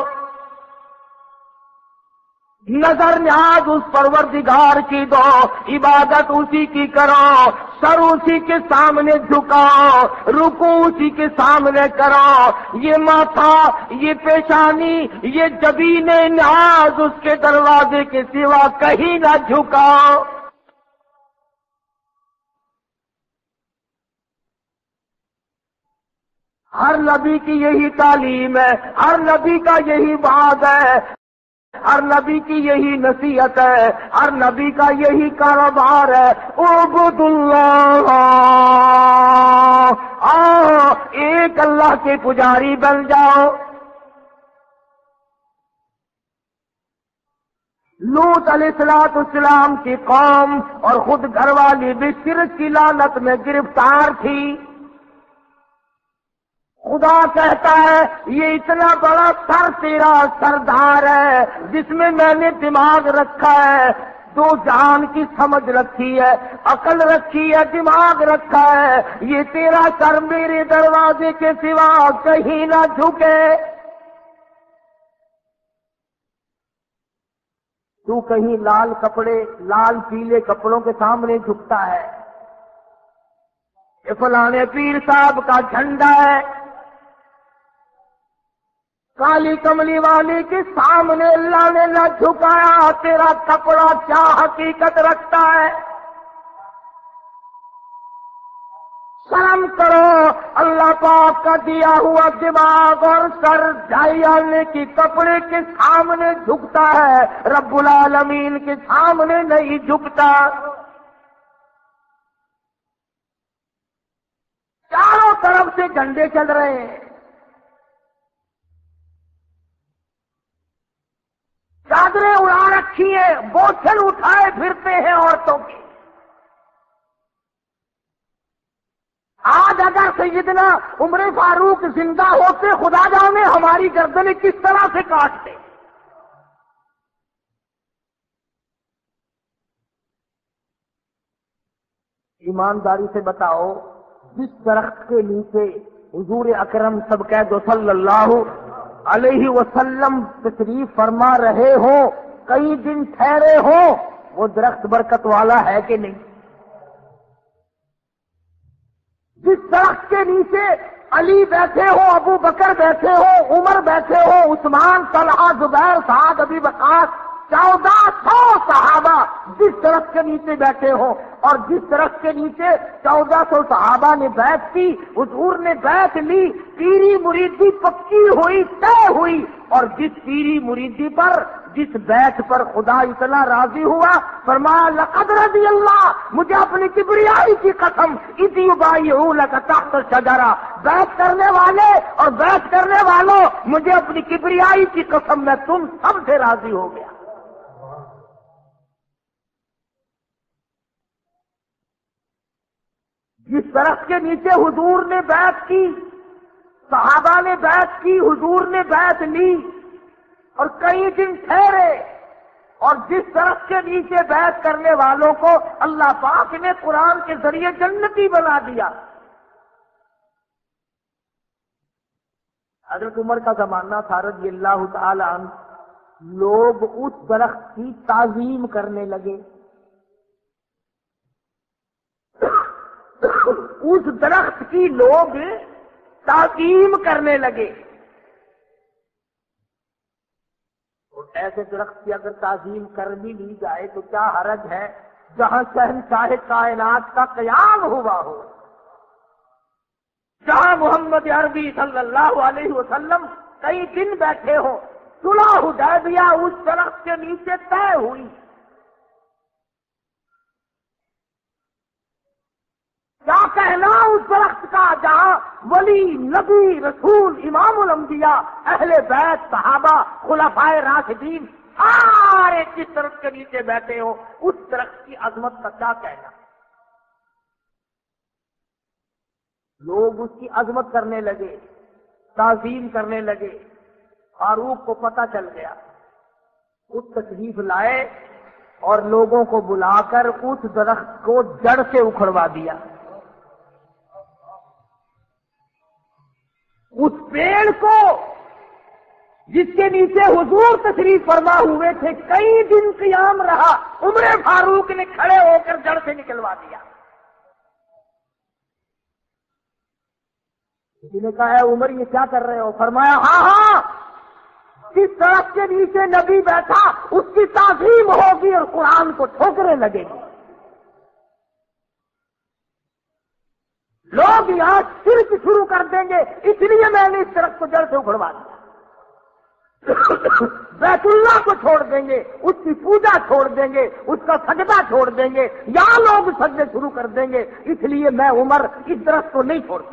نظر نیاز اس پروردگار کی دو، عبادت اسی کی کرو، سر اسی کے سامنے جھکاؤ، رکوع اسی کے سامنے کرو، یہ ماتھا، یہ پیشانی، یہ جبین نیاز اس کے دروازے کے سوا کہیں نہ جھکاؤ۔ ہر نبی کی یہی تعلیم ہے، ہر نبی کا یہی بات ہے۔ ہر نبی کی یہی نصیحت ہے، ہر نبی کا یہی کاروبار ہے، اعبد اللہ، آؤ ایک اللہ کے پجاری بن جاؤ۔ لوط علیہ الصلوۃ والسلام کی قوم اور خود گھر والی بھی شرک کی لعنت میں گرفتار تھی۔ خدا کہتا ہے یہ اتنا بڑا سر تیرا سردار ہے جس میں میں نے دماغ رکھا ہے، دو جہان کی سمجھ رکھی ہے، عقل رکھی ہے، دماغ رکھا ہے، یہ تیرا سر میرے دروازے کے سوا کہیں نہ جھکے۔ تو کہیں لال کپڑے، لال پیلے کپڑوں کے سامنے جھکتا ہے، یہ فلانے پیر صاحب کا جھنڈا ہے، کالی کملی والی کے سامنے اللہ نے نہ جھکایا، تیرا کپڑا کیا حقیقت رکھتا ہے؟ شرم کرو، اللہ پاک کا دیا ہوا دماغ اور سر ڈھائی کی کپڑے کے سامنے جھکتا ہے، رب العالمین کے سامنے نہیں جھکتا۔ چاروں طرف سے جھنڈے چل رہے ہیں، چادریں اڑا رکھی ہیں، بوچھل اٹھائے پھرتے ہیں عورتوں کی۔ آج اگر سیدنا عمر فاروق زندہ ہوتے، خدا جانے ہماری گردنیں کس طرح سے کاٹتے۔ ایمانداری سے بتاؤ، جس درخت کے نیچے حضور اکرم سب کہہ دو صلی اللہ علیہ وسلم تشریف فرما رہے ہو، کئی دن ٹھہرے ہو، وہ درخت برکت والا ہے کہ نہیں؟ جس درخت کے نیچے علی بیٹھے ہو، ابو بکر بیٹھے ہو، عمر بیٹھے ہو، عثمان، طلحہ، زبیر، سعد، ابی وقاص، چودہ سو صحابہ جس درخت کے نیچے بیٹھے ہو، اور جس درخت کے نیچے چودہ سو صحابہ نے بیعت کی، حضور نے بیعت لی، پیری مریدی پکی ہوئی، طے ہوئی، اور جس پیری مریدی پر، جس بیعت پر خدا اتنا راضی ہوا، فرمایا لقد رضی اللہ، مجھے اپنی کبریائی کی قسم، اذ یبایعونک تحت الشجرہ، بیعت کرنے والے اور بیعت کرنے والوں، مجھے اپنی کبریائی کی قسم میں تم سب سے راضی ہو گیا۔ جس درخت کے نیچے حضور نے بیعت کی، صحابہ نے بیعت کی، حضور نے بیعت لی اور کئی دن ٹھہرے، اور جس درخت کے نیچے بیعت کرنے والوں کو اللہ پاک نے قرآن کے ذریعے جنتی بنا دیا۔ حضرت عمر کا زمانہ تھا رضی اللہ تعالی عنہ، لوگ اس درخت کی تعظیم کرنے لگے، اس درخت کی لوگ تعظیم کرنے لگے۔ اور ایسے درخت کی اگر تعظیم کر بھی لی جائے تو کیا حرج ہے جہاں شہنشاہ کائنات کا قیام ہوا ہو، جہاں محمد عربی صلی اللہ علیہ وسلم کئی دن بیٹھے ہو، صلح حدیبیہ اس درخت کے نیچے طے ہوئی۔ کیا کہنا اس درخت کا جہاں ولی، نبی، رسول، امام الانبیاء، اہل بیت، صحابہ، خلفائے راشدین سارے جس درخت کے نیچے بیٹھے ہو، اس درخت کی عظمت کا کیا کہنا؟ لوگ اس کی عظمت کرنے لگے، تعظیم کرنے لگے۔ فاروق کو پتہ چل گیا، اس تشریف لائے اور لوگوں کو بلا کر اس درخت کو جڑ سے اکھڑوا دیا۔ اس پیڑ کو جس کے نیچے حضور تشریف فرما ہوئے تھے، کئی دن قیام رہا، عمر فاروق نے کھڑے ہو کر جڑ سے نکلوا دیا۔ کسی نے کہا ہے عمر یہ کیا کر رہے ہو؟ فرمایا ہاں ہاں، جس درخت کے نیچے نبی بیٹھا اس کی تعظیم ہوگی اور قرآن کو ٹھوکریں لگے گی۔ لوگ یہاں شرک شروع کر دیں گے، اس لیے میں نے اس درخت کو جڑ سے اکھڑوا دیا۔ بیت اللہ کو چھوڑ دیں گے، اس کی پوجا چھوڑ دیں گے، اس کا سجدہ چھوڑ دیں گے، یہاں لوگ سجدے شروع کر دیں گے، اس لیے میں عمر اس درخت کو نہیں چھوڑتا۔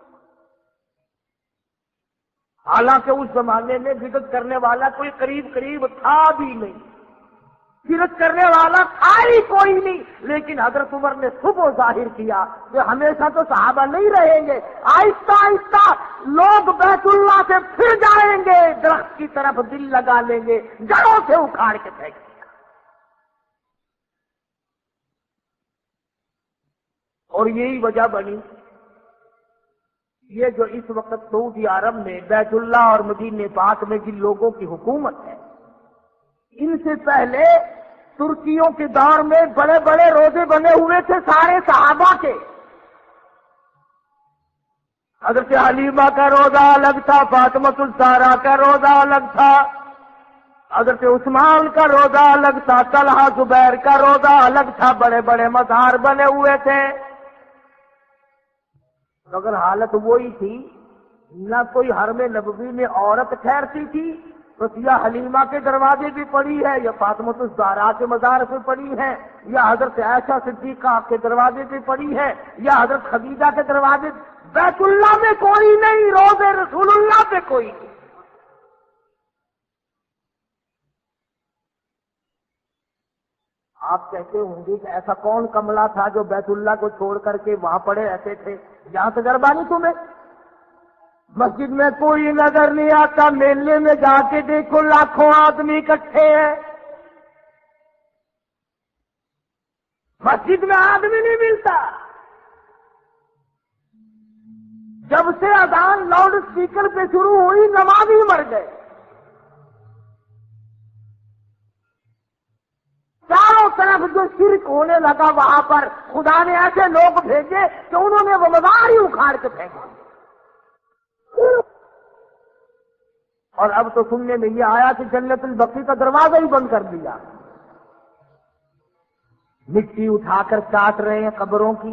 حالانکہ اس زمانے میں بدعت کرنے والا کوئی قریب قریب تھا بھی نہیں، بدعت کرنے والا تھا ہی کوئی نہیں، لیکن حضرت عمر نے صبح ظاہر کیا کہ ہمیشہ تو صحابہ نہیں رہیں گے، آہستہ آہستہ لوگ بیت اللہ سے پھر جائیں گے، درخت کی طرف دل لگا لیں گے، جڑوں سے اکھاڑ کے پھینک دیا۔ اور یہی وجہ بنی یہ جو اس وقت سعودی عرب میں بیت اللہ اور مدینہ پاک میں جن لوگوں کی حکومت ہے، ان سے پہلے ترکیوں کے دور میں بڑے بڑے روزے بنے ہوئے تھے سارے صحابہ کے۔ حضرت حلیمہ کا روزہ الگ تھا، فاطمہ الزہرا کا روزہ الگ تھا، حضرت عثمان کا روزہ الگ تھا، طلحہ زبیر کا روزہ الگ تھا، بڑے بڑے مزار بنے ہوئے تھے۔ اگر حالت وہی تھی، نہ کوئی حرم نبوی میں عورت ٹھہرتی تھی، بس یا حلیمہ کے دروازے پہ پڑی ہے، یا فاطمہ الزہرا کے مزار پہ پڑی ہے، یا حضرت عائشہ صدیقہ کے دروازے پہ پڑی ہے، یا حضرت خدیجہ کے دروازے۔ بیت اللہ میں کوئی نہیں، روزے رسول اللہ پہ کوئی نہیں۔ آپ کہتے ہوں گے کہ ایسا کون کملا تھا جو بیت اللہ کو چھوڑ کر کے وہاں پڑے رہتے تھے؟ یہاں تجربہ نہیں تمہیں؟ مسجد میں کوئی نظر نہیں آتا، میلے میں جا کے دیکھو لاکھوں آدمی اکٹھے ہیں، مسجد میں آدمی نہیں ملتا۔ جب سے اذان لاؤڈ اسپیکر پہ شروع ہوئی، نماز ہی مر گئے۔ چاروں طرف جو شرک ہونے لگا وہاں پر خدا نے ایسے لوگ بھیجے کہ انہوں نے وہ مزار ہی اکھاڑ کے پھینکا۔ اور اب تو سننے میں یہ آیا کہ جنت البقیع کا دروازہ ہی بند کر دیا، مٹی اٹھا کر چاٹ رہے ہیں قبروں کی۔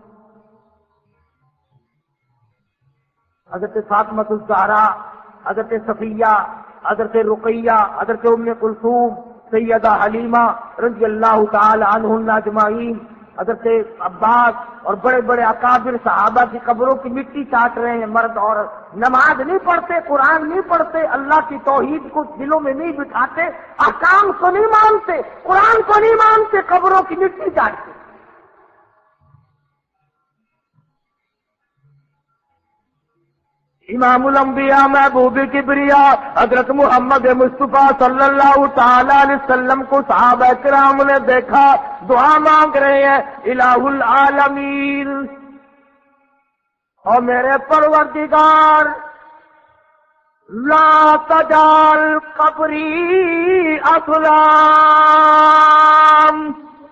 حضرت فاطمہ الزہرا، حضرت صفیہ، حضرت رقیہ، حضرت ام کلثوم، سیدہ حلیمہ رضی اللہ تعالی عنہن اجمعین، حضرت عباس اور بڑے بڑے اکابر صحابہ کی قبروں کی مٹی چاٹ رہے ہیں مرد اور نماز نہیں پڑھتے، قرآن نہیں پڑھتے، اللہ کی توحید کو دلوں میں نہیں بٹھاتے، احکام کو نہیں مانتے، قرآن کو نہیں مانتے، قبروں کی مٹی چاٹتے۔ امام الانبیاء محبوب کبریا حضرت محمد مصطفیٰ صلی اللہ تعالی علیہ وسلم کو صحابہ کرام نے دیکھا، دعا مانگ رہے ہیں، الہ العالمین، اور میرے پروردگار لا تجعل قبری اصنام،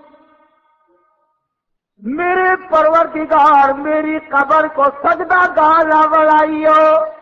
میرے پروردگار میری قبر کو سجدہ گاہ نہ بنائیو۔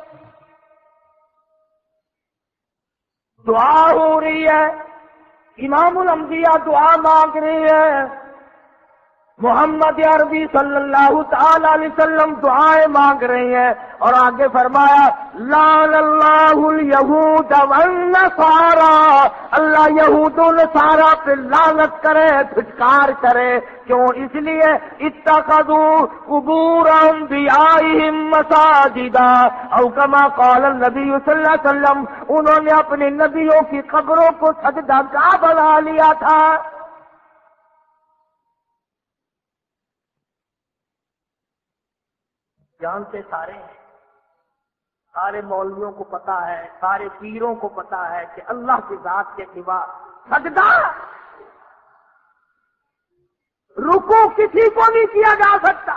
دعا ہو رہی ہے، امام الانبیاء دعا مانگ رہے ہیں، محمد عربی صلی اللہ تعالی علیہ وسلم دعائیں مانگ رہے ہیں، اور آگے فرمایا لعن اللہ الیہود والنصارى، اللہ یہود و نصارہ پہ لعنت کرے، پھٹکار کرے۔ کیوں؟ اس لیے اتخذوا قبور انبیائہم مساجدا، او کما قال النبی صلی اللہ علیہ وسلم، انہوں نے اپنے نبیوں کی قبروں کو سجدہ گاہ بنا لیا تھا۔ جانتے سارے ہیں، سارے مولویوں کو پتا ہے، سارے پیروں کو پتا ہے کہ اللہ کی ذات کے سوا سجدہ رکوع کسی کو نہیں کیا جا سکتا۔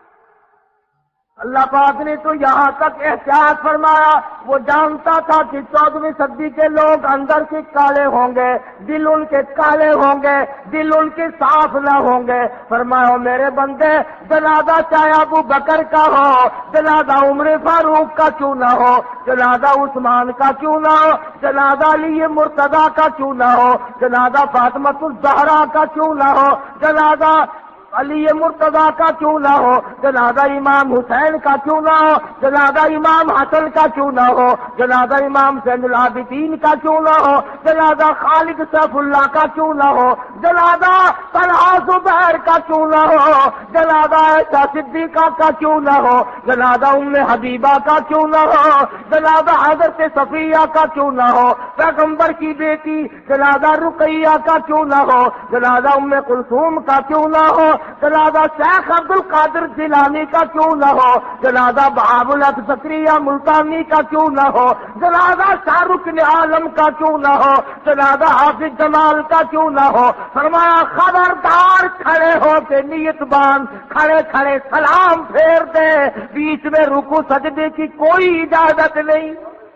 اللہ پاک نے تو یہاں تک احتیاط فرمایا، وہ جانتا تھا کہ چودہویں صدی کے لوگ اندر سے کالے ہوں گے، دل ان کے کالے ہوں گے، دل ان کے صاف نہ ہوں گے۔ فرمایا میرے بندے، جنازہ چاہے ابو بکر کا ہو، جنازہ عمر فاروق کا کیوں نہ ہو، جنازہ عثمان کا کیوں نہ ہو، جنازہ علی مرتضیٰ کا کیوں نہ ہو، جنازہ فاطمہ الزہرا کا کیوں نہ ہو، جنازہ علی مرتضیٰ کا کیوں نہ ہو، جنازہ امام حسین کا کیوں نہ ہو، جنازہ امام حسن کا کیوں نہ ہو، جنازہ امام زین العابدین کا کیوں نہ ہو، جنازہ خالد سیف اللہ کا کیوں نہ ہو، جنازہ طلحہ زبیر کا کیوں نہ ہو، جنازہ عائشہ صدیقہ کا کیوں نہ ہو، جنازہ ام حبیبہ کا کیوں نہ ہو، جنازہ حضرت صفیہ کا کیوں نہ ہو، پیغمبر کی بیٹی جنازہ رقیہ کا کیوں نہ ہو، جنازہ ام کلثوم کا کیوں نہ ہو، جنازہ شیخ عبد القادر جیلانی کا کیوں نہ ہو، جنازہ بہاء الحق زکریا ملتانی کا کیوں نہ ہو، جنازہ شاہ رکن عالم کا کیوں نہ ہو، جنازہ حافظ جمال کا کیوں نہ ہو۔ فرمایا خبردار کھڑے ہو کے نیت باندھ، کھڑے کھڑے سلام پھیر دے، بیچ میں رکوع سجدے کی کوئی اجازت نہیں۔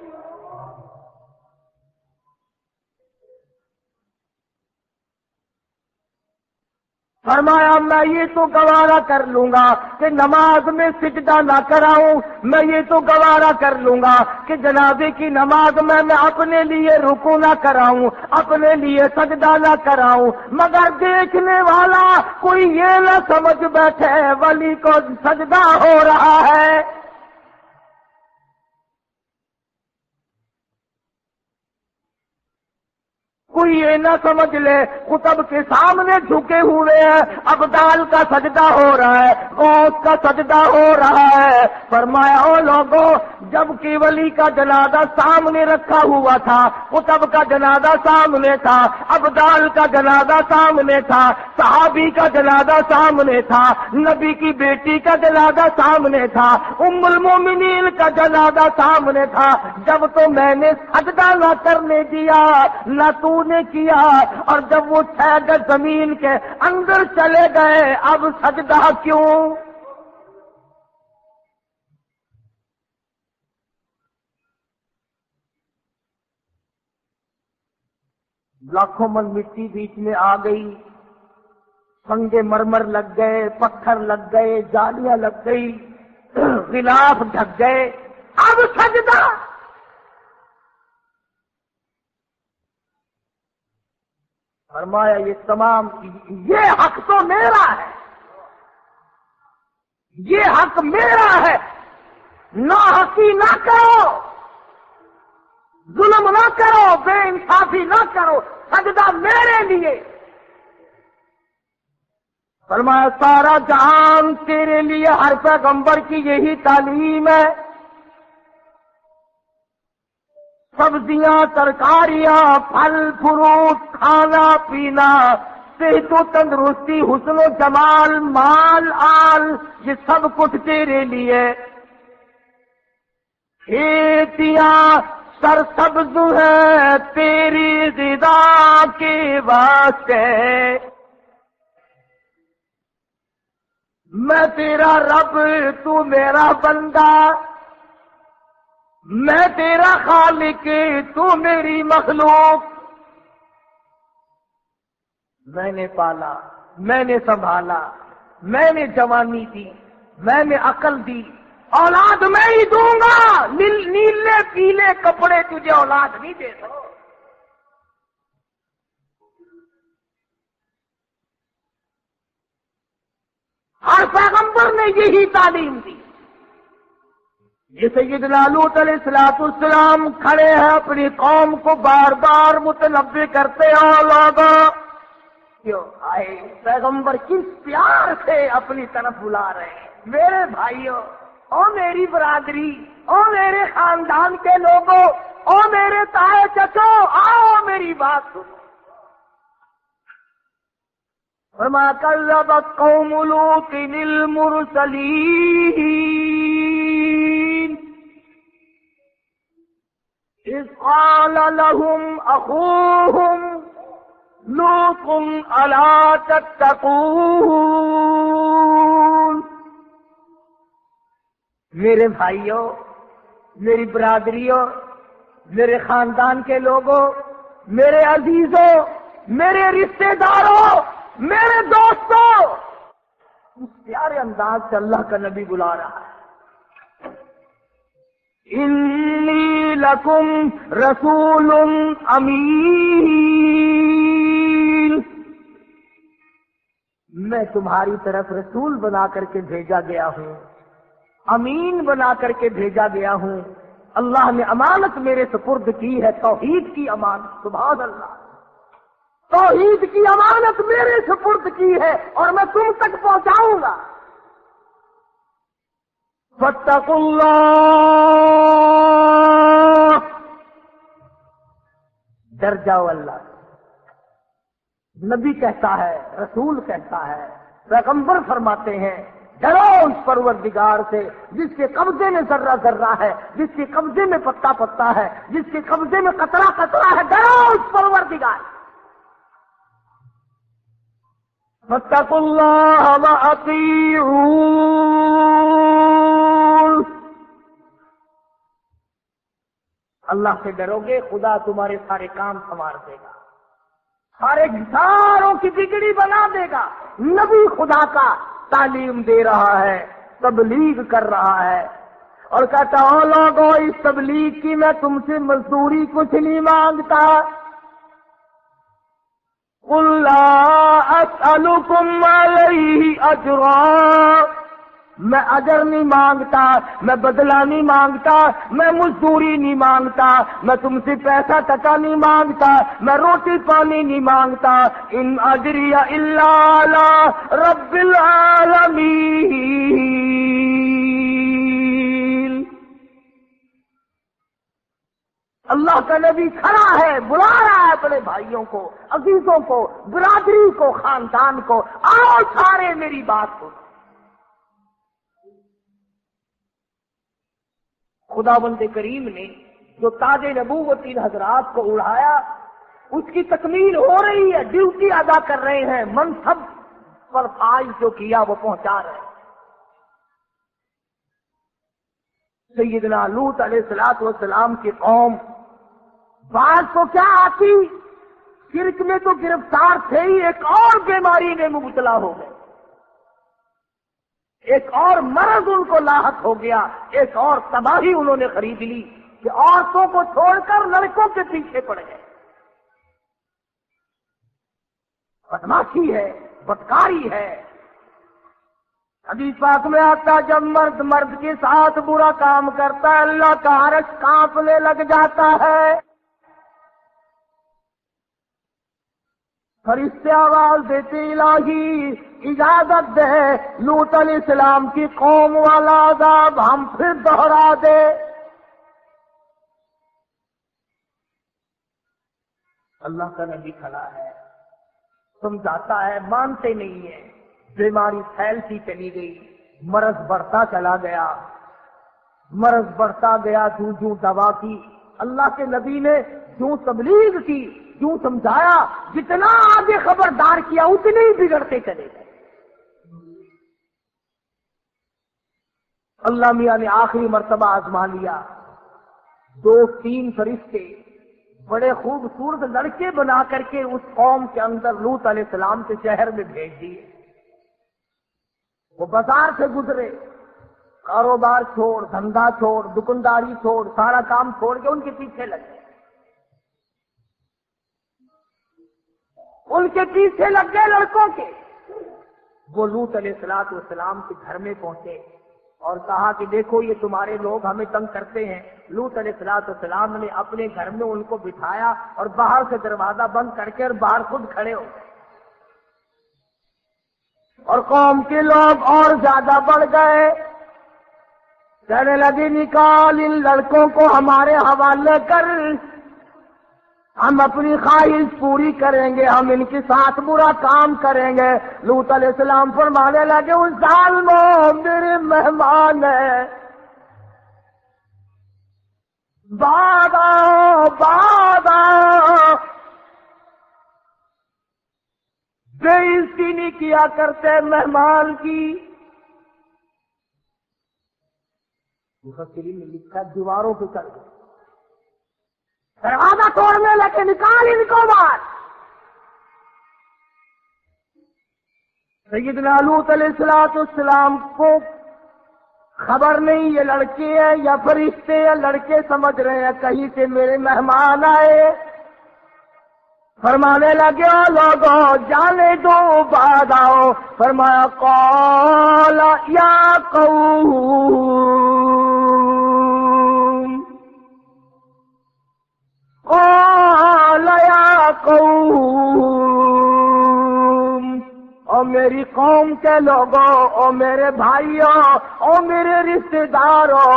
فرمایا میں یہ تو گوارا کر لوں گا کہ نماز میں سجدہ نہ کراؤں، میں یہ تو گوارا کر لوں گا کہ جنازے کی نماز میں میں اپنے لیے رکوع نہ کراؤں، اپنے لیے سجدہ نہ کراؤں، مگر دیکھنے والا کوئی یہ نہ سمجھ بیٹھے ولی کو سجدہ ہو رہا ہے۔ کوئی یہ نہ سمجھ لے قطب کے سامنے جھکے ہوئے ہیں، ابدال کا سجدہ ہو رہا ہے، غوث کا سجدہ ہو رہا ہے۔ فرمایا او لوگوں، جب کہ ولی کا جنازہ سامنے رکھا ہوا تھا، قطب کا جنازہ سامنے تھا، ابدال کا جنازہ سامنے تھا، صحابی کا جنازہ سامنے تھا، نبی کی بیٹی کا جنازہ سامنے تھا، ام المومنین کا جنازہ سامنے تھا، جب تو میں نے سجدہ نہ کرنے دیا نہ تو نے کیا، اور جب وہ چھ گز زمین کے اندر چلے گئے اب سجدہ کیوں؟ لاکھوں من مٹی بیچ میں آ گئی، سنگے مرمر لگ گئے، پتھر لگ گئے، جالیاں لگ گئی، غلاف ڈھک گئے، اب سجدہ۔ فرمایا یہ تمام یہ حق تو میرا ہے، یہ حق میرا ہے، نا حقی نہ کرو، ظلم نہ کرو، بے انصافی نہ کرو، سجدہ میرے لیے۔ فرمایا سارا جہان تیرے لیے، ہر پیغمبر کی یہی تعلیم ہے، سبزیاں، ترکاریاں، پھل فروٹ، کھانا پینا، صحت و تندرستی، حسن و جمال، مال آل، یہ سب کچھ تیرے لیے۔ کھیتیاں سرسبز ہیں تیری غذا کے واسطے، میں تیرا رب تو میرا بندہ، میں تیرا خالق تو میری مخلوق، میں نے پالا، میں نے سنبھالا، میں نے جوانی دی، میں نے عقل دی، اولاد میں ہی دوں گا، نیل نیلے پیلے کپڑے تجھے اولاد نہیں دے دو۔ ہر پیغمبر نے یہی تعلیم دی۔ یہ سیدنا لوط علیہ الصلوۃ والسلام کھڑے ہیں، اپنی قوم کو بار بار متنبہ کرتے ہیں، لوگوں کیوں آئے پیغمبر کس پیار سے اپنی طرف بلا رہے ہیں۔ میرے بھائیوں، او میری برادری، او میرے خاندان کے لوگوں، او میرے تائے چچو، آؤ میری بات سنو۔ وما كذبت قوم لوط المرسلين إذ قال لهم أخوهم لوط ألا تتقون۔ میرے بھائیوں، میری برادریوں، میرے خاندان کے لوگوں، میرے عزیزوں، میرے رشتہ داروں، میرے دوستوں، اس پیارے انداز سے اللہ کا نبی بلا رہا ہے۔ انی لکم رسول امین، میں میں تمہاری طرف رسول بنا کر کے بھیجا گیا ہوں، امین بنا کر کے بھیجا گیا ہوں۔ اللہ نے امانت میرے سپرد کی ہے، توحید کی امانت، سبحان اللہ، توحید کی امانت میرے سپرد کی ہے اور میں تم تک پہنچاؤں گا۔ فاتقوا اللہ، ڈر جاؤ اللہ سے۔ نبی کہتا ہے، رسول کہتا ہے، پیغمبر فرماتے ہیں ڈرو اس پروردگار سے جس کے قبضے میں ذرہ ذرہ ہے، جس کے قبضے میں پتا پتا ہے، جس کے قبضے میں قطرہ قطرہ ہے، ڈرو اس پروردگار۔ فاتقوا اللہ واطیعون، اللہ سے ڈرو گے خدا تمہارے سارے کام سنوار دے گا، سارے گھساروں کی بگڑی بنا دے گا۔ نبی خدا کا تعلیم دے رہا ہے، تبلیغ کر رہا ہے اور کہتا ہوں لوگوں اس تبلیغ کی میں تم سے مزدوری کچھ نہیں مانگتا۔ قل لا اسألکم علیہ اجرا، میں اجر نہیں مانگتا، میں بدلہ نہیں مانگتا، میں مزدوری نہیں مانگتا، میں تم سے پیسہ ٹکا نہیں مانگتا، میں روٹی پانی نہیں مانگتا۔ ان اجری الا علی رب العالمین، اللہ کا نبی کھڑا ہے، بلا رہا ہے اپنے بھائیوں کو، عزیزوں کو، برادری کو، خاندان کو، آؤ سارے میری بات کو۔ خداوند کریم نے جو تاج نبوت ان حضرات کو اڑایا اس کی تکمیل ہو رہی ہے، ڈیوٹی ادا کر رہے ہیں، منصب پر فائز جو کیا وہ پہنچا رہے ہیں۔ سیدنا لوط علیہ الصلوۃ والسلام کی قوم بعض کو کیا آتی، شرک میں تو گرفتار تھے ہی، ایک اور بیماری میں مبتلا ہو گئے، ایک اور مرض ان کو لاحق ہو گیا، ایک اور تباہی انہوں نے خرید لی کہ عورتوں کو چھوڑ کر لڑکوں کے پیچھے پڑ گئے۔ بدماشی ہے، بدکاری ہے۔ حدیث پاک میں آتا جب مرد مرد کے ساتھ برا کام کرتا ہے اللہ کا عرش کانپنے لگ جاتا ہے، فرشتے آواز دیتے الہی اجازت دے لوط علیہ السلام کی قوم والا عذاب ہم پھر دوہرا دے۔ اللہ کا نبی کھڑا ہے، سمجھاتا ہے، مانتے نہیں ہیں، بیماری پھیلتی چلی گئی، مرض بڑھتا چلا گیا، مرض بڑھتا گیا، جوں جوں دوا کی، اللہ کے نبی نے جوں تبلیغ کی، جوں سمجھایا، جتنا آگے خبردار کیا اتنے ہی بگڑتے چلے گئے۔ اللہ میاں نے آخری مرتبہ آزما لیا، دو تین فرشتے بڑے خوبصورت لڑکے بنا کر کے اس قوم کے اندر لوط علیہ السلام کے شہر میں بھیج دیے۔ وہ بازار سے گزرے، کاروبار چھوڑ، دھندا چھوڑ، دکانداری چھوڑ، سارا کام چھوڑ کے ان کے پیچھے لگے، ان کے پیچھے لگ گئے لڑکوں کے۔ وہ لوط علیہ الصلوۃ والسلام کے گھر میں پہنچے اور کہا کہ دیکھو یہ تمہارے لوگ ہمیں تنگ کرتے ہیں۔ لوط علیہ الصلوۃ والسلام نے اپنے گھر میں ان کو بٹھایا اور باہر سے دروازہ بند کر کے اور باہر خود کھڑے ہو گئے، اور قوم کے لوگ اور زیادہ بڑھ گئے، کہنے لگے نکال ان لڑکوں کو ہمارے حوالے کر، ہم اپنی خواہش پوری کریں گے، ہم ان کے ساتھ برا کام کریں گے۔ لوط علیہ السلام فرمانے لگے اس ظالموں میرے مہمان ہیں، بعد آؤ بعد آؤ، بے عزتی نہیں کیا کرتے مہمان کی۔ مفسرین نے لکھا دیواروں پہ چڑھ گئے، دروازہ توڑنے لگے، نکال ان کو باہر۔ سیدنا لوط علیہ الصلوۃ والسلام کو خبر نہیں یہ لڑکے ہیں یا فرشتے یا لڑکے، سمجھ رہے ہیں کہیں سے میرے مہمان آئے۔ فرمانے لگے او لوگوں جانے دو بعد آؤ. فرمایا قال یا قوم قال یا قوم او میری قوم کے لوگوں، او میرے بھائیوں، او میرے رشتہ داروں،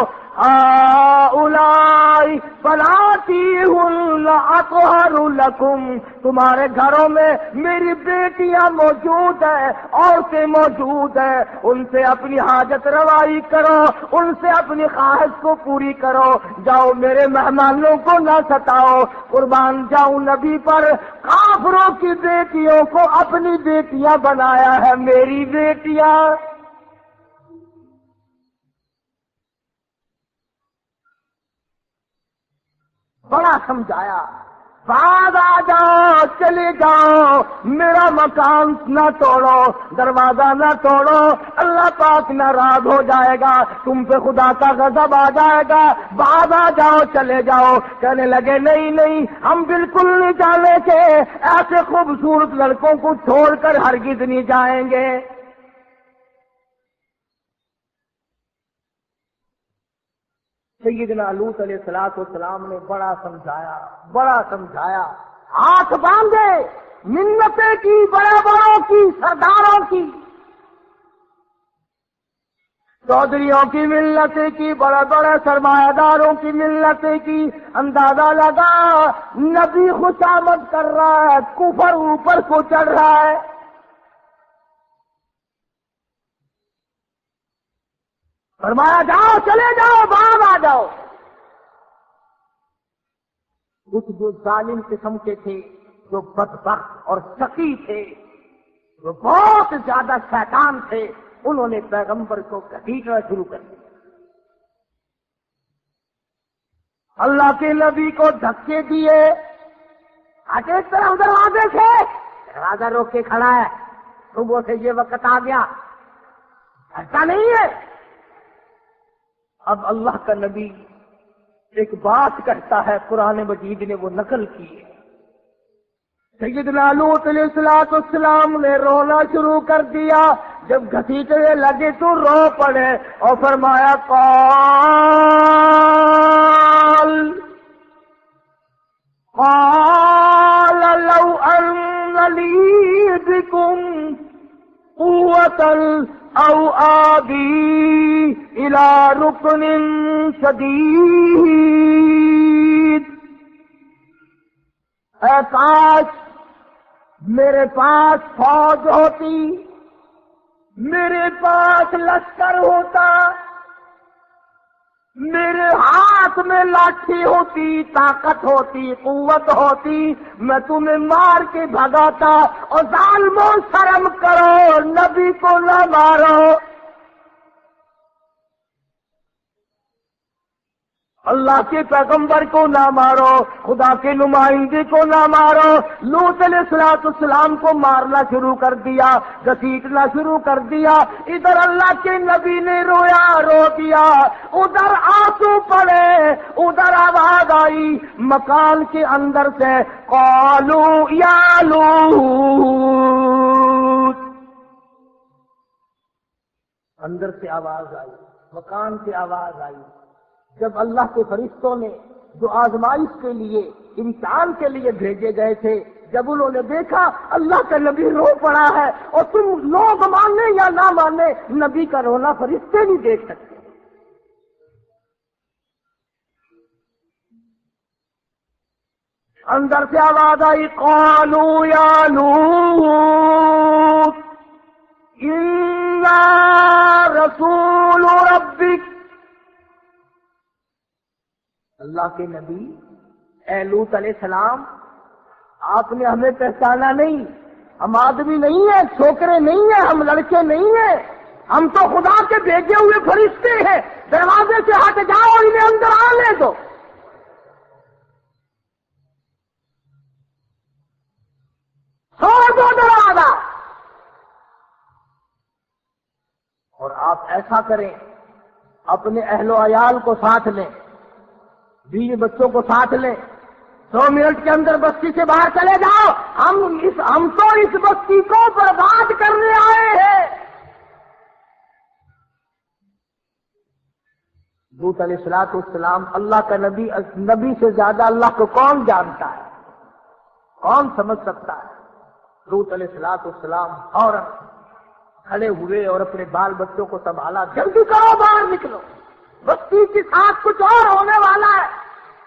ہؤلاء بناتیہن اطہر لکم، تمہارے گھروں میں میری بیٹیاں موجود ہیں، عورتیں موجود ہیں، ان سے اپنی حاجت روائی کرو، ان سے اپنی خواہش کو پوری کرو. جاؤ میرے مہمانوں کو نہ ستاؤ. قربان جاؤں نبی پر، کافروں کی بیٹیوں کو اپنی بیٹیاں بنایا ہے میری بیٹیاں. بڑا سمجھایا. بعد آ جاؤ، چلے جاؤ، میرا مکان نہ توڑو، دروازہ نہ توڑو، اللہ پاک ناراض ہو جائے گا، تم پہ خدا کا غضب آ جائے گا. بعد آ جاؤ، چلے جاؤ. کہنے لگے نہیں نہیں، ہم بالکل نہیں جانے کے، ایسے خوبصورت لڑکوں کو چھوڑ کر ہرگز نہیں جائیں گے. سیدنا لوط علیہ الصلوۃ والسلام نے بڑا سمجھایا، بڑا سمجھایا. ہاتھ باندھے، منتیں کی، بڑے بڑوں کی، سرداروں کی، چودھریوں کی ملتیں کی، بڑے بڑے سرمایہ داروں کی ملتیں کی. اندازہ لگا نبی خوشامد کر رہا ہے، کفر اوپر کو چڑھ رہا ہے. فرمایا جاؤ، چلے جاؤ، باہر آ جاؤ. کچھ جو ظالم قسم کے تھے، جو بدبخت اور شقی تھے، جو بہت زیادہ شیطان تھے، انہوں نے پیغمبر کو گھسیٹنا شروع کر دیا. اللہ کے نبی کو دھکے دیے. آج ایک طرف دروازے سے دروازہ روک کے کھڑا ہے، صبح سے یہ وقت آ گیا، ایسا نہیں ہے. اب اللہ کا نبی ایک بات کہتا ہے، قرآن مجید نے وہ نقل کی ہے. سیدنا لوط علیہ الصلوۃ والسلام نے رونا شروع کر دیا. جب گھسیٹنے لگے تو رو پڑے اور فرمایا قال قال لو ان لی بکم قوة او آبی الى رکن شدید. اے کاش میرے پاس فوج ہوتی، میرے پاس لشکر ہوتا، میرے ہاتھ میں لاٹھی ہوتی، طاقت ہوتی، قوت ہوتی، میں تمہیں مار کے بھگاتا. اور ظالموں شرم کرو، نبی کو نہ مارو، اللہ کے پیغمبر کو نہ مارو، خدا کے نمائندے کو نہ مارو. لوط علیہ الصلوۃ والسلام کو مارنا شروع کر دیا، گھسیٹنا شروع کر دیا. ادھر اللہ کے نبی نے رویا، رو دیا، ادھر آنسو پڑے، ادھر آواز آئی مکان کے اندر سے قالوا یا لوط. اندر سے آواز آئی، مکان سے آواز آئی. جب اللہ کے فرشتوں نے جو آزمائش کے لیے، امتحان کے لیے بھیجے گئے تھے، جب انہوں نے دیکھا اللہ کا نبی رو پڑا ہے، اور تم لوگ ماننے یا نہ ماننے، نبی کا رونا فرشتے نہیں دیکھ سکتے. اندر سے آواز آئی قالوا یا لوط انا رسول ربک. اللہ کے نبی، اے لوط علیہ السلام، آپ نے ہمیں پہچانا نہیں، ہم آدمی نہیں ہیں، چھوکرے نہیں ہیں، ہم لڑکے نہیں ہیں، ہم تو خدا کے بھیجے ہوئے فرشتے ہیں. دروازے سے ہٹ جاؤ اور انہیں اندر آنے دو. چھوڑ دو دروازہ. اور آپ ایسا کریں، اپنے اہل و عیال کو ساتھ لیں، بیوی بچوں کو ساتھ لیں، دو منٹ کے اندر بستی سے باہر چلے جاؤ، ہم اس ہم تو اس بستی کو برباد کرنے آئے ہیں۔ لوط علیہ الصلوۃ والسلام اللہ کا نبی، نبی سے زیادہ اللہ کو کون جانتا ہے، کون سمجھ سکتا ہے؟ لوط علیہ الصلوۃ والسلام فوراً کھڑے ہوئے اور اپنے بال بچوں کو سنبھالا، جلدی کرو باہر نکلو، بستی کے ساتھ کچھ اور ہونے والا ہے۔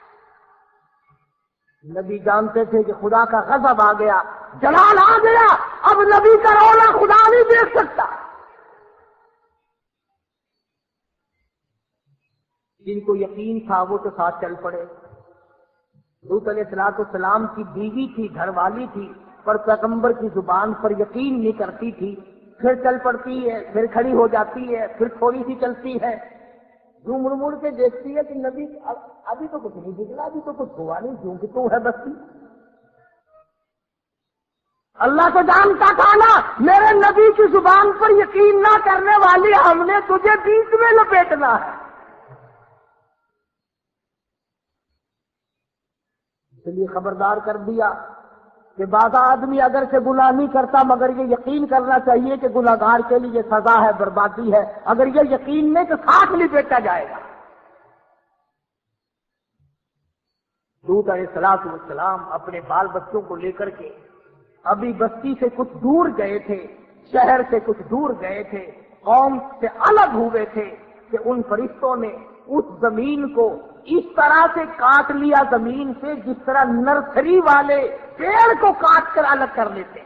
نبی جانتے تھے کہ خدا کا غضب آ گیا، جلال آ گیا، اب نبی کا رونا خدا نہیں دیکھ سکتا۔ جن کو یقین تھا وہ تو ساتھ چل پڑے۔ لوط علیہ الصلوۃ والسلام کی بیوی تھی، گھر والی تھی، پر پیغمبر کی زبان پر یقین نہیں کرتی تھی، پھر چل پڑتی ہے، پھر کھڑی ہو جاتی ہے، پھر تھوڑی سی چلتی ہے، جو مڑ مڑ کے دیکھتی ہے کہ نبی ابھی تو کچھ نہیں دکھلا، ابھی تو کچھ ہوا نہیں، کیونکہ تو ہے بستی۔ اللہ کو جانتا تھا نا میرے نبی کی زبان پر یقین نہ کرنے والی ہم نے تجھے بیچ میں لپیٹنا ہے۔ اس لیے خبردار کر دیا کہ بعض آدمی اگر سے گناہ نہیں کرتا مگر یہ یقین کرنا چاہیے کہ گناہگار کے لیے سزا ہے، بربادی ہے، اگر یہ یقین نہیں تو ساتھ لپیٹا جائے گا۔ لوط علیہ الصلوۃ والسلام اپنے بال بچوں کو لے کر کے ابھی بستی سے کچھ دور گئے تھے، شہر سے کچھ دور گئے تھے، قوم سے الگ ہوئے تھے کہ ان فرشتوں نے اس زمین کو اس طرح سے کاٹ لیا زمین سے جس طرح نرسری والے پیڑ کو کاٹ کر الگ کر لیتے۔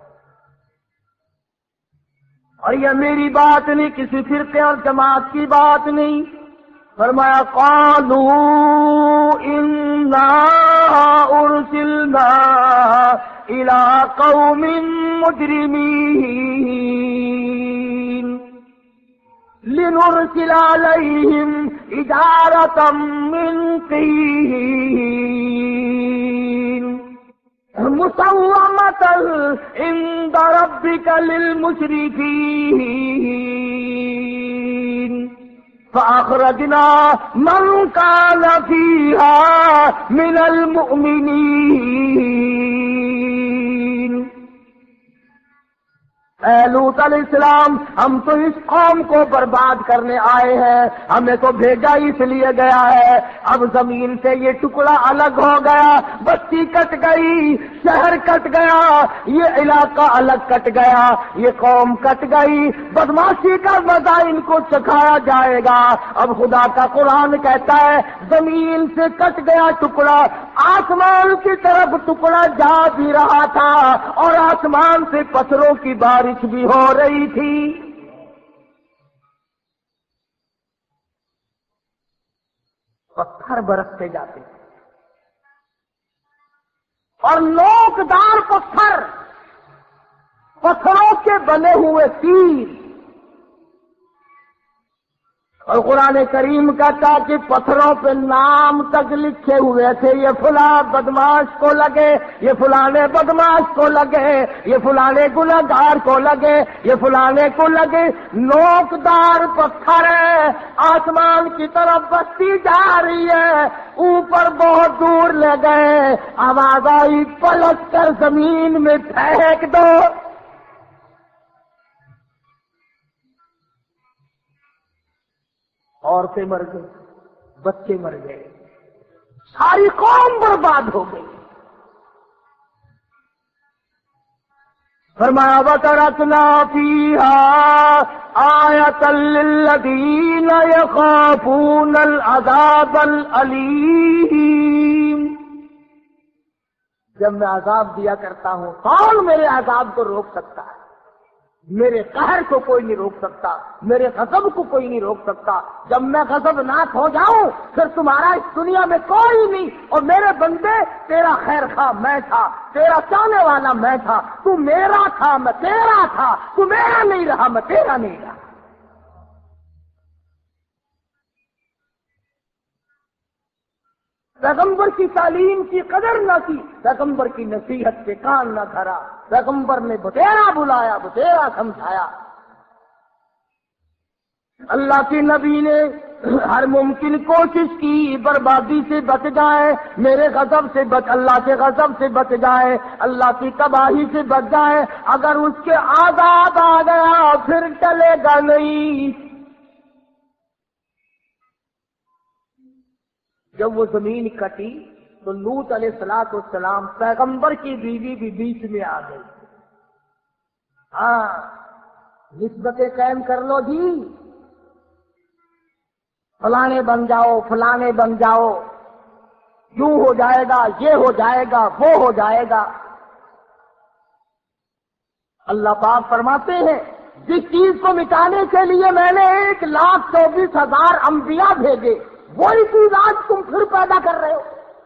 اور یہ میری بات نہیں، کسی فرقے اور جماعت کی بات نہیں، فرمایا قالوا انا ارسلنا الى قوم مجرمین لنرسل علیہم حجارة من طین مسومة عند ربک للمسرفین فأخرجنا من كان فيها من المؤمنين۔ اے لوط علیہ السلام، ہم تو اس قوم کو برباد کرنے آئے ہیں، ہمیں تو بھیجا اس لیے گیا ہے۔ اب زمین سے یہ ٹکڑا الگ ہو گیا، بستی کٹ گئی، شہر کٹ گیا، یہ علاقہ الگ کٹ گیا، یہ قوم کٹ گئی، بدماشی کا مزہ ان کو چکھایا جائے گا۔ اب خدا کا قرآن کہتا ہے زمین سے کٹ گیا ٹکڑا، آسمان کی طرف ٹکڑا جا بھی رہا تھا اور آسمان سے پتھروں کی بارش بھی ہو رہی تھی۔ پتھر برستے جاتے اور نوکدار پتھر، پتھروں کے بنے ہوئے تیر، اور قرآن کریم کہتا کہ پتھروں پہ نام تک لکھے ہوئے تھے، یہ فلاں بدماش کو لگے، یہ فلانے بدماش کو لگے، یہ فلانے گنہگار کو لگے، یہ فلانے کو لگے۔ نوکدار پتھر ہے، آسمان کی طرف بستی جا رہی ہے، اوپر بہت دور لے گئے، آواز آئی پلٹ کر زمین میں پھینک دو۔ عورتیں مر گئی، بچے مر گئے، ساری قوم برباد ہو گئی۔ فرمایا وَتَرَكْنَا فِيهَا آيَةً لِّلَّذِينَ يَخَافُونَ الْعَذَابَ الْأَلِيمَ۔ جب میں عذاب دیا کرتا ہوں کون میرے عذاب کو روک سکتا ہے؟ میرے قہر کو کوئی نہیں روک سکتا، میرے غضب کو کوئی نہیں روک سکتا۔ جب میں غضبناک ہو جاؤں پھر تمہارا اس دنیا میں کوئی نہیں، اور میرے بندے تیرا خیر خواہ میں تھا، تیرا چاہنے والا میں تھا، تو میرا تھا میں تیرا تھا، تو میرا نہیں رہا میں تیرا نہیں رہا۔ پیغمبر کی تعلیم کی قدر نہ کی، پیغمبر کی نصیحت سے کان نہ دھرا، پیغمبر نے بتیرا بلایا، بتیرا سمجھایا۔ اللہ کے نبی نے ہر ممکن کوشش کی بربادی سے بچ جائے، میرے غضب سے بچ، اللہ کے غضب سے بچ جائے، اللہ کی تباہی سے بچ جائے۔ اگر اس کے آزاد آ گیا پھر ٹلے گا نہیں۔ جب وہ زمین کٹی تو لوط علیہ الصلوۃ والسلام پیغمبر کی بیوی بھی بیچ میں آ گئی۔ ہاں نسبتیں قائم کر لو جی، فلانے بن جاؤ، فلانے بن جاؤ، یوں ہو جائے گا، یہ ہو جائے گا، وہ ہو جائے گا۔ اللہ پاک فرماتے ہیں جس چیز کو مٹانے کے لیے میں نے ایک لاکھ چوبیس ہزار انبیاء بھیجے، وہی چیز آج تم پھر پیدا کر رہے ہو،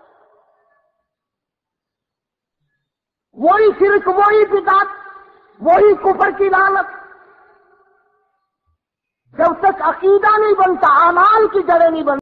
وہی شرک، وہی بدعت، وہی کفر کی لعنت۔ جب تک عقیدہ نہیں بنتا، اعمال کی جڑیں نہیں بنتی۔